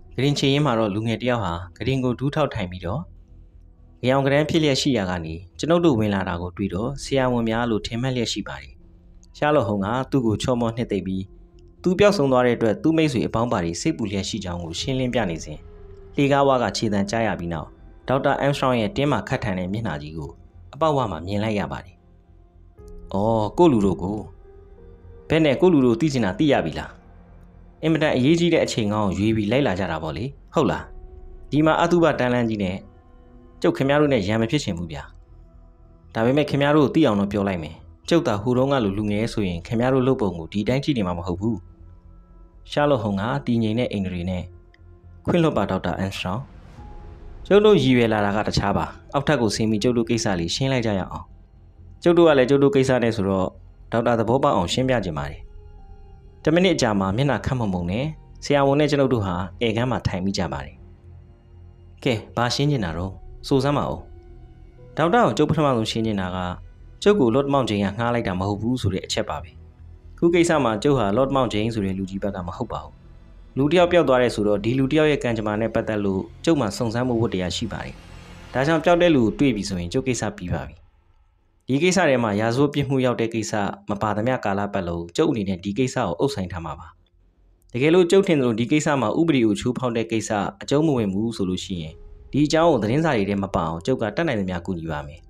ဂရင်ချေရင်မှာတော့လူငယ်တယောက်ဟာဂရင်ကိုဒူးထောက်ထိုင်ပြီးတော့ကြောင်ကရန်ဖြစ်လျက်ရှိရာကနေကျွန်ုပ်တို့ဝင်လာတာကိုတွေ့တော့ဆရာဝန်များလို့ထင်မှတ်လျက်ရှိပါတယ်ရှားလော့ဟုံကသူ့ကိုချော်မော်နှစ်သိမ့်ပြီးသူပျောက်ဆုံးသွားတဲ့အတွက်သူ့မိတ်ဆွေအပေါင်းပါတွေစိတ်ပူလျက်ရှိကြောင်းကိုရှင်းလင်းပြနေစဉ်လေကားဝါကခြေတံကြားရပြီးနောက်ဒေါက်တာအမ်စထရောင်းရဲ့တင်းမာခတ်ထန်တဲ့မျက်နှာကြီးကိုအပေါက်ဝမှာမြင်လိုက်ရပါတယ်။အော်ကိုလူတို့ကိုဘယ်နဲ့ကိုလူတို့သိချင်တာသိရပြီလား။အင်မတန်အရေးကြီးတဲ့အချိန်ကောင်းကိုရွေးပြီးလိုက်လာကြတာပေါ့လေဟုတ်လား။ဒီမှာအတုပတန်းလန်းကြီးနဲ့ကျုပ်ခင်ဗျားတို့နဲ့ရံမဖြစ်ချင်ဘူးဗျာ။ဒါပေမဲ့ခင်ဗျားတို့သိအောင်တော့ပြောလိုက်မယ်။ကျုပ်သာဟိုတုန်းကလူငယ်ဆိုရင်ခင်ဗျားတို့လုပ်ပုံကိုဒီတိုင်းကြည့်နေမှာမဟုတ်ဘူး။ရှားလော့ဟုံကတည်ငြိမ်တဲ့အိမ်တွေနဲ့ခွင့်လွှတ်ပါဒေါက်တာအမ်စထရောင်းကျုပ်တို့ရည်ရွယ်လာတာကတခြားပါအောက်ထပ်ကိုဆင်းပြီးကျုပ်တို့ကိစ္စလေးရှင်းလိုက်ကြရအောင်ကျုပ်တို့ကလည်းကျုပ်တို့ကိစ္စနဲ့ဆိုတော့ဒေါက်တာသဘောပေါက်အောင်ရှင်းပြကြပါတယ်10မိနစ်အကြာမှာမျက်နှာခတ်မုံနဲ့ဆရာဝန်နဲ့ကျွန်ုပ်တို့ဟာဧကန်းမှာထိုင်မိကြပါတယ်ကဲဘာရှင်းနေတာတော့စိုးစမ်းပါဦးဒေါက်တာကိုကျုပ်ပထမဆုံးရှင်းနေတာကကျုပ်ကိုလော့မောင်ဂျိန်ကငှားလိုက်တာမဟုတ်ဘူးဆိုတဲ့အချက်ပါပဲခုကိစ္စမှာကျုပ်ဟာလော့မောင်ဂျိန်ဆိုတဲ့လူကြီးဘက်ကမဟုတ်ပါဘူးလူတယောက်ပျောက်သွားတယ်ဆိုတော့ဒီလူတယောက်ရဲ့ကံကြမ္မာနဲ့ပတ်သက်လို့ကျုပ်မှစုံစမ်းမှုဝတ္တရားရှိပါတယ်။ဒါကြောင့်ပျောက်တဲ့လူကိုတွေ့ပြီဆိုရင်ကျုပ်ကိစ္စပြီးပါပြီ။ဒီကိစ္စထဲမှာရာဇဝတ်ပြစ်မှုရောက်တဲ့ကိစ္စမပါသမျှကာလပတ်လုံးကျုပ်အနေနဲ့ဒီကိစ္စကိုအုပ်ဆိုင်ထားမှာပါ။တကယ်လို့ကျုပ်ထင်သလိုဒီကိစ္စမှာဥပဒေကိုချိုးဖောက်တဲ့ကိစ္စအကျုံးမဝင်ဘူးဆိုလို့ရှိရင်ဒီအကြောင်းကိုသတင်းစာတွေထဲမပါအောင်ကျုပ်ကတတ်နိုင်သမျှကူညီပါမယ်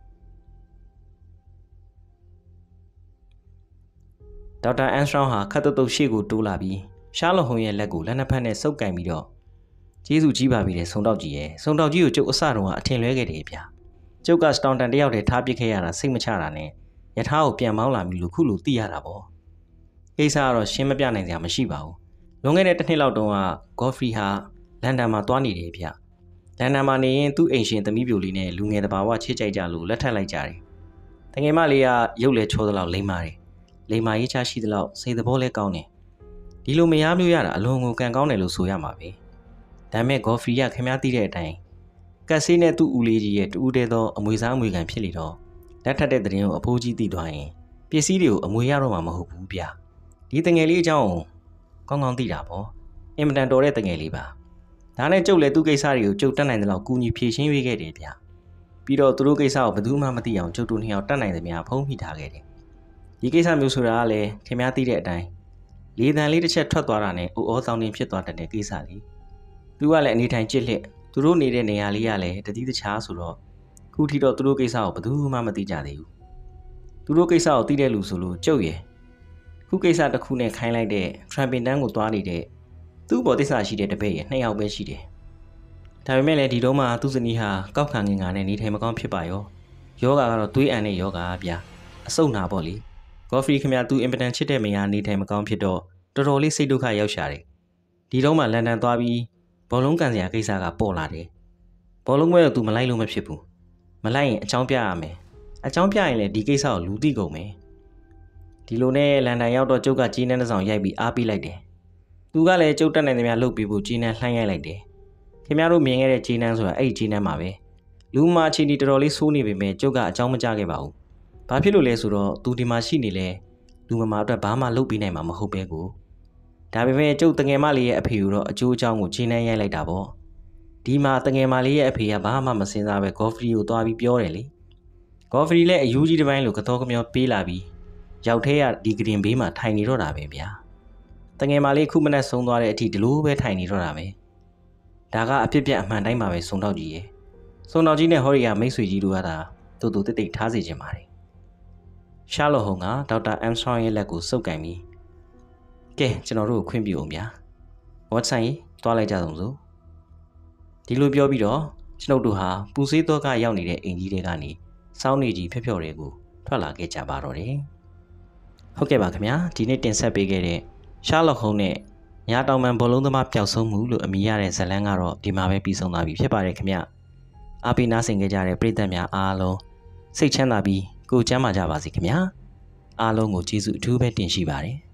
။ဒေါက်တာအမ်စထရောင်းဟာခတ်တုတ်ရှေ့ကိုတိုးလာပြီးရှားလော့ဟုံရဲ့လက်ကိုလက်နှစ်ဖက်နဲ့ဆုပ်ကင်ပြီးတော့ကျေးဇူးကြီးပါပြီတဲ့ဆုံတောက်ကြီးရဲ့ဆုံတောက်ကြီးကိုကျုပ်အစတုန်းကအထင်လွဲခဲ့တယ်ဗျာကျုပ်ကစတောင်တန်တယောက်တည်းထားပစ်ခဲ့ရတာစိတ်မချတာနဲ့ယထာကိုပြန်မောင်းလာပြီလို့ခုလိုသိရတာပေါ့ကိစ္စကတော့ရှင်းမပြနိုင်စရာမရှိပါဘူးလွန်ခဲ့တဲ့တစ်နှစ်လောက်တုန်းကဂေါ်ဖရီဟာလန်ဒန်မှာသွားနေတယ်ဗျလန်ဒန်မှာနေရင်သူ့အိမ်ရှင်သမီးပြိုလေးနဲ့လူငယ်တဘာဝချစ်ကြိုက်ကြလို့လက်ထပ်လိုက်ကြတယ်တကယ်မလေးကရုပ်လဲချောသလောက်လိမ့်ပါတယ်လိမ္မာရေးချရှိသလောက်စိတ်သဘောလဲကောင်းတယ်ဒီလိုမရမျိုးရတာအလွန်ကိုကံကောင်းတယ်လို့ဆိုရမှာပဲဒါပေမဲ့ဂေါ်ဖရီကခင်ဗျားသိတဲ့အတိုင်းကတ်ဆေးနဲ့သူ့ဦးလေးကြီးရဲ့တူးတဲသောအမွေစားအမွေခံဖြစ်လေတော့လက်ထပ်တဲ့သတင်းကိုအဖိုးကြီးသိသွားရင်ပစ္စည်းတွေကိုအမွေရတော့မှာမဟုတ်ဘူးဗျဒီတငယ်လေးအကြောင်းကောင်းကောင်းသိတာပေါ့အင်မတန်တော်တဲ့တငယ်လေးပါဒါနဲ့ကျုပ်လည်းသူ့ကိစ္စတွေကိုကျုပ်တတ်နိုင်တဲ့လောက်ကူညီဖြေရှင်းပေးခဲ့တယ်ဗျပြီးတော့သူတို့ကိစ္စကိုဘယ်သူမှမသိအောင်ကျုပ်တို့နှစ်ယောက်တတ်နိုင်သမျှဖုံးမိထားခဲ့တယ်ဒီကိစ္စမျိုးဆိုတာကလည်းခင်ဗျားသိတဲ့အတိုင်းလေတံလေးတစ်ချက်ထွက်သွားတာနဲ့အိုအောဆောင်တင်ဖြစ်သွားတဲ့ကိစ္စလေးသူကလည်းအနေထိုင်ကြစ်လက်သူတို့နေတဲ့နေရာလေးကလည်းတတိတခြားဆိုတော့ခုထိတော့သူတို့ကိစ္စကိုဘယ်သူမှမသိကြသေးဘူးသူတို့ကိစ္စကိုသိတဲ့လူဆိုလို့ကျုပ်ရယ်ခုကိစ္စတစ်ခုနဲ့ခိုင်းလိုက်တဲ့ထရမ်ပင်တန်းကိုသွားနေတဲ့သူ့ဘော်သစ္စာရှိတဲ့တပည့်ရယ်2ယောက်ပဲရှိတယ်ဒါပေမဲ့လည်းဒီတော့မှသူ့ဇနီးဟာကောက်ခံငင်္ဂါနဲ့နေထိုင်မကောင်းဖြစ်ပါရောယောဂါကတော့သွေးအန်နဲ့ယောဂါဗျာအဆုတ်နာပေါ့လေဂေါ်ဖရီခင်ဗျာသူအင်ပတန်ချစ်တဲ့မယားနေထိုင်မကောင်းဖြစ်တော့တော်တော်လေးစိတ်ဒုက္ခရောက်ရှာတယ်ဒီတော့မှလန်ဒန်သွားပြီးဘောလုံးကန်စရာကိစ္စကပေါ်လာတယ်ဘောလုံးပွဲကသူမလိုက်လို့မဖြစ်ဘူးမလိုက်ရင်အကြောင်းပြရမယ်အကြောင်းပြရင်လည်းဒီကိစ္စကိုလူသိကုန်မယ်ဒီလိုနဲ့လန်ဒန်ရောက်တော့ကျုပ်ကကြီးနှန်းတစ်ဆောင်ရိုက်ပြီးအားပေးလိုက်တယ်သူကလည်းကျုပ်တက်နိုင်သမျှလှုပ်ပြီးဖို့ကြီးနှန်းလှမ်းရိုက်လိုက်တယ်ခင်ဗျားတို့မြင်ခဲ့တဲ့ကြီးနှန်းဆိုတာအဲ့ဒီကြီးနှန်းမှာပဲလူမအချင်းဒီတော်တော်လေးဆိုးနေပေမဲ့ကျုပ်ကအကြောင်းမကြားခဲ့ပါဘူးဘာဖြစ်လို့လဲဆိုတော့သူဒီမှာရှိနေလဲလူမမာအတွက်ဘာမှလုပ်ပေးနိုင်မှာမဟုတ်ပဲကိုဒါပေမဲ့ကျုပ်တငယ်မလေးရဲ့အဖေကတော့အကျိုးအကြောင်းကိုကြီးနှန်းရိုက်လိုက်တာပေါ့ဒီမှာတငယ်မလေးရဲ့အဖေကဘာမှမစင်စားပဲဂေါ်ဖရီကိုသွားပြီးပြောတယ်လေဂေါ်ဖရီလည်းအယူကြီးတစ်ပိုင်းလိုကတော့ကမျောပေးလာပြီးရောက်ထဲရဒီဂရင်ဘေးမှာထိုင်နေတော့တာပဲဗျာတငယ်မလေးခုမနဲ့ဆုံးသွားတဲ့အထိဒီလိုပဲထိုင်နေတော့တာပဲဒါကအဖြစ်ပြက်အမှန်တိုင်းပါပဲစုံတော့ကြီးရဲ့စုံတော့ကြီးနဲ့ဟော်ရီယာမိတ်ဆွေကြီးတို့ကသာတူတူတိတ်တိတ်ထားစေချင်ပါတယ်ရှားလော့ဟုံကဒေါက်တာအမ်စထရောင်းရဲ့လက်ကိုစုပ်ကင်ပြီးကဲကျွန်တော်တို့ကိုခွင့်ပြုအောင်ဗျာဝတ်ဆိုင်သွားလိုက်ကြဆုံးစို့ဒီလိုပြောပြီးတော့ကျွန်ုပ်တို့ဟာပူဆေးတော့ကရောက်နေတဲ့အိမ်ကြီးတွေကနေစောင်းနေကြီးဖျော့ဖျော့တွေကိုထွက်လာခဲ့ကြပါတော့တယ်ဟုတ်ကဲ့ပါခင်ဗျာဒီနေ့တင်ဆက်ပေးခဲ့တဲ့ရှားလော့ဟုံနဲ့ညာတောင်ပန်ဘောလုံးသမားပျောက်ဆုံးမှုလို့အမည်ရတဲ့ဇာတ်လမ်းကတော့ဒီမှာပဲပြီးဆုံးသွားပြီဖြစ်ပါတယ်ခင်ဗျအားပေးနားဆင်ခဲ့ကြတဲ့ပရိသတ်များအားလုံးစိတ်ချမ်းသာပြီးကိုယ်ကျန်းမာကြပါစေခင်ဗျာအားလုံးကိုကျေးဇူးအထူးပဲတင်ရှိပါတယ်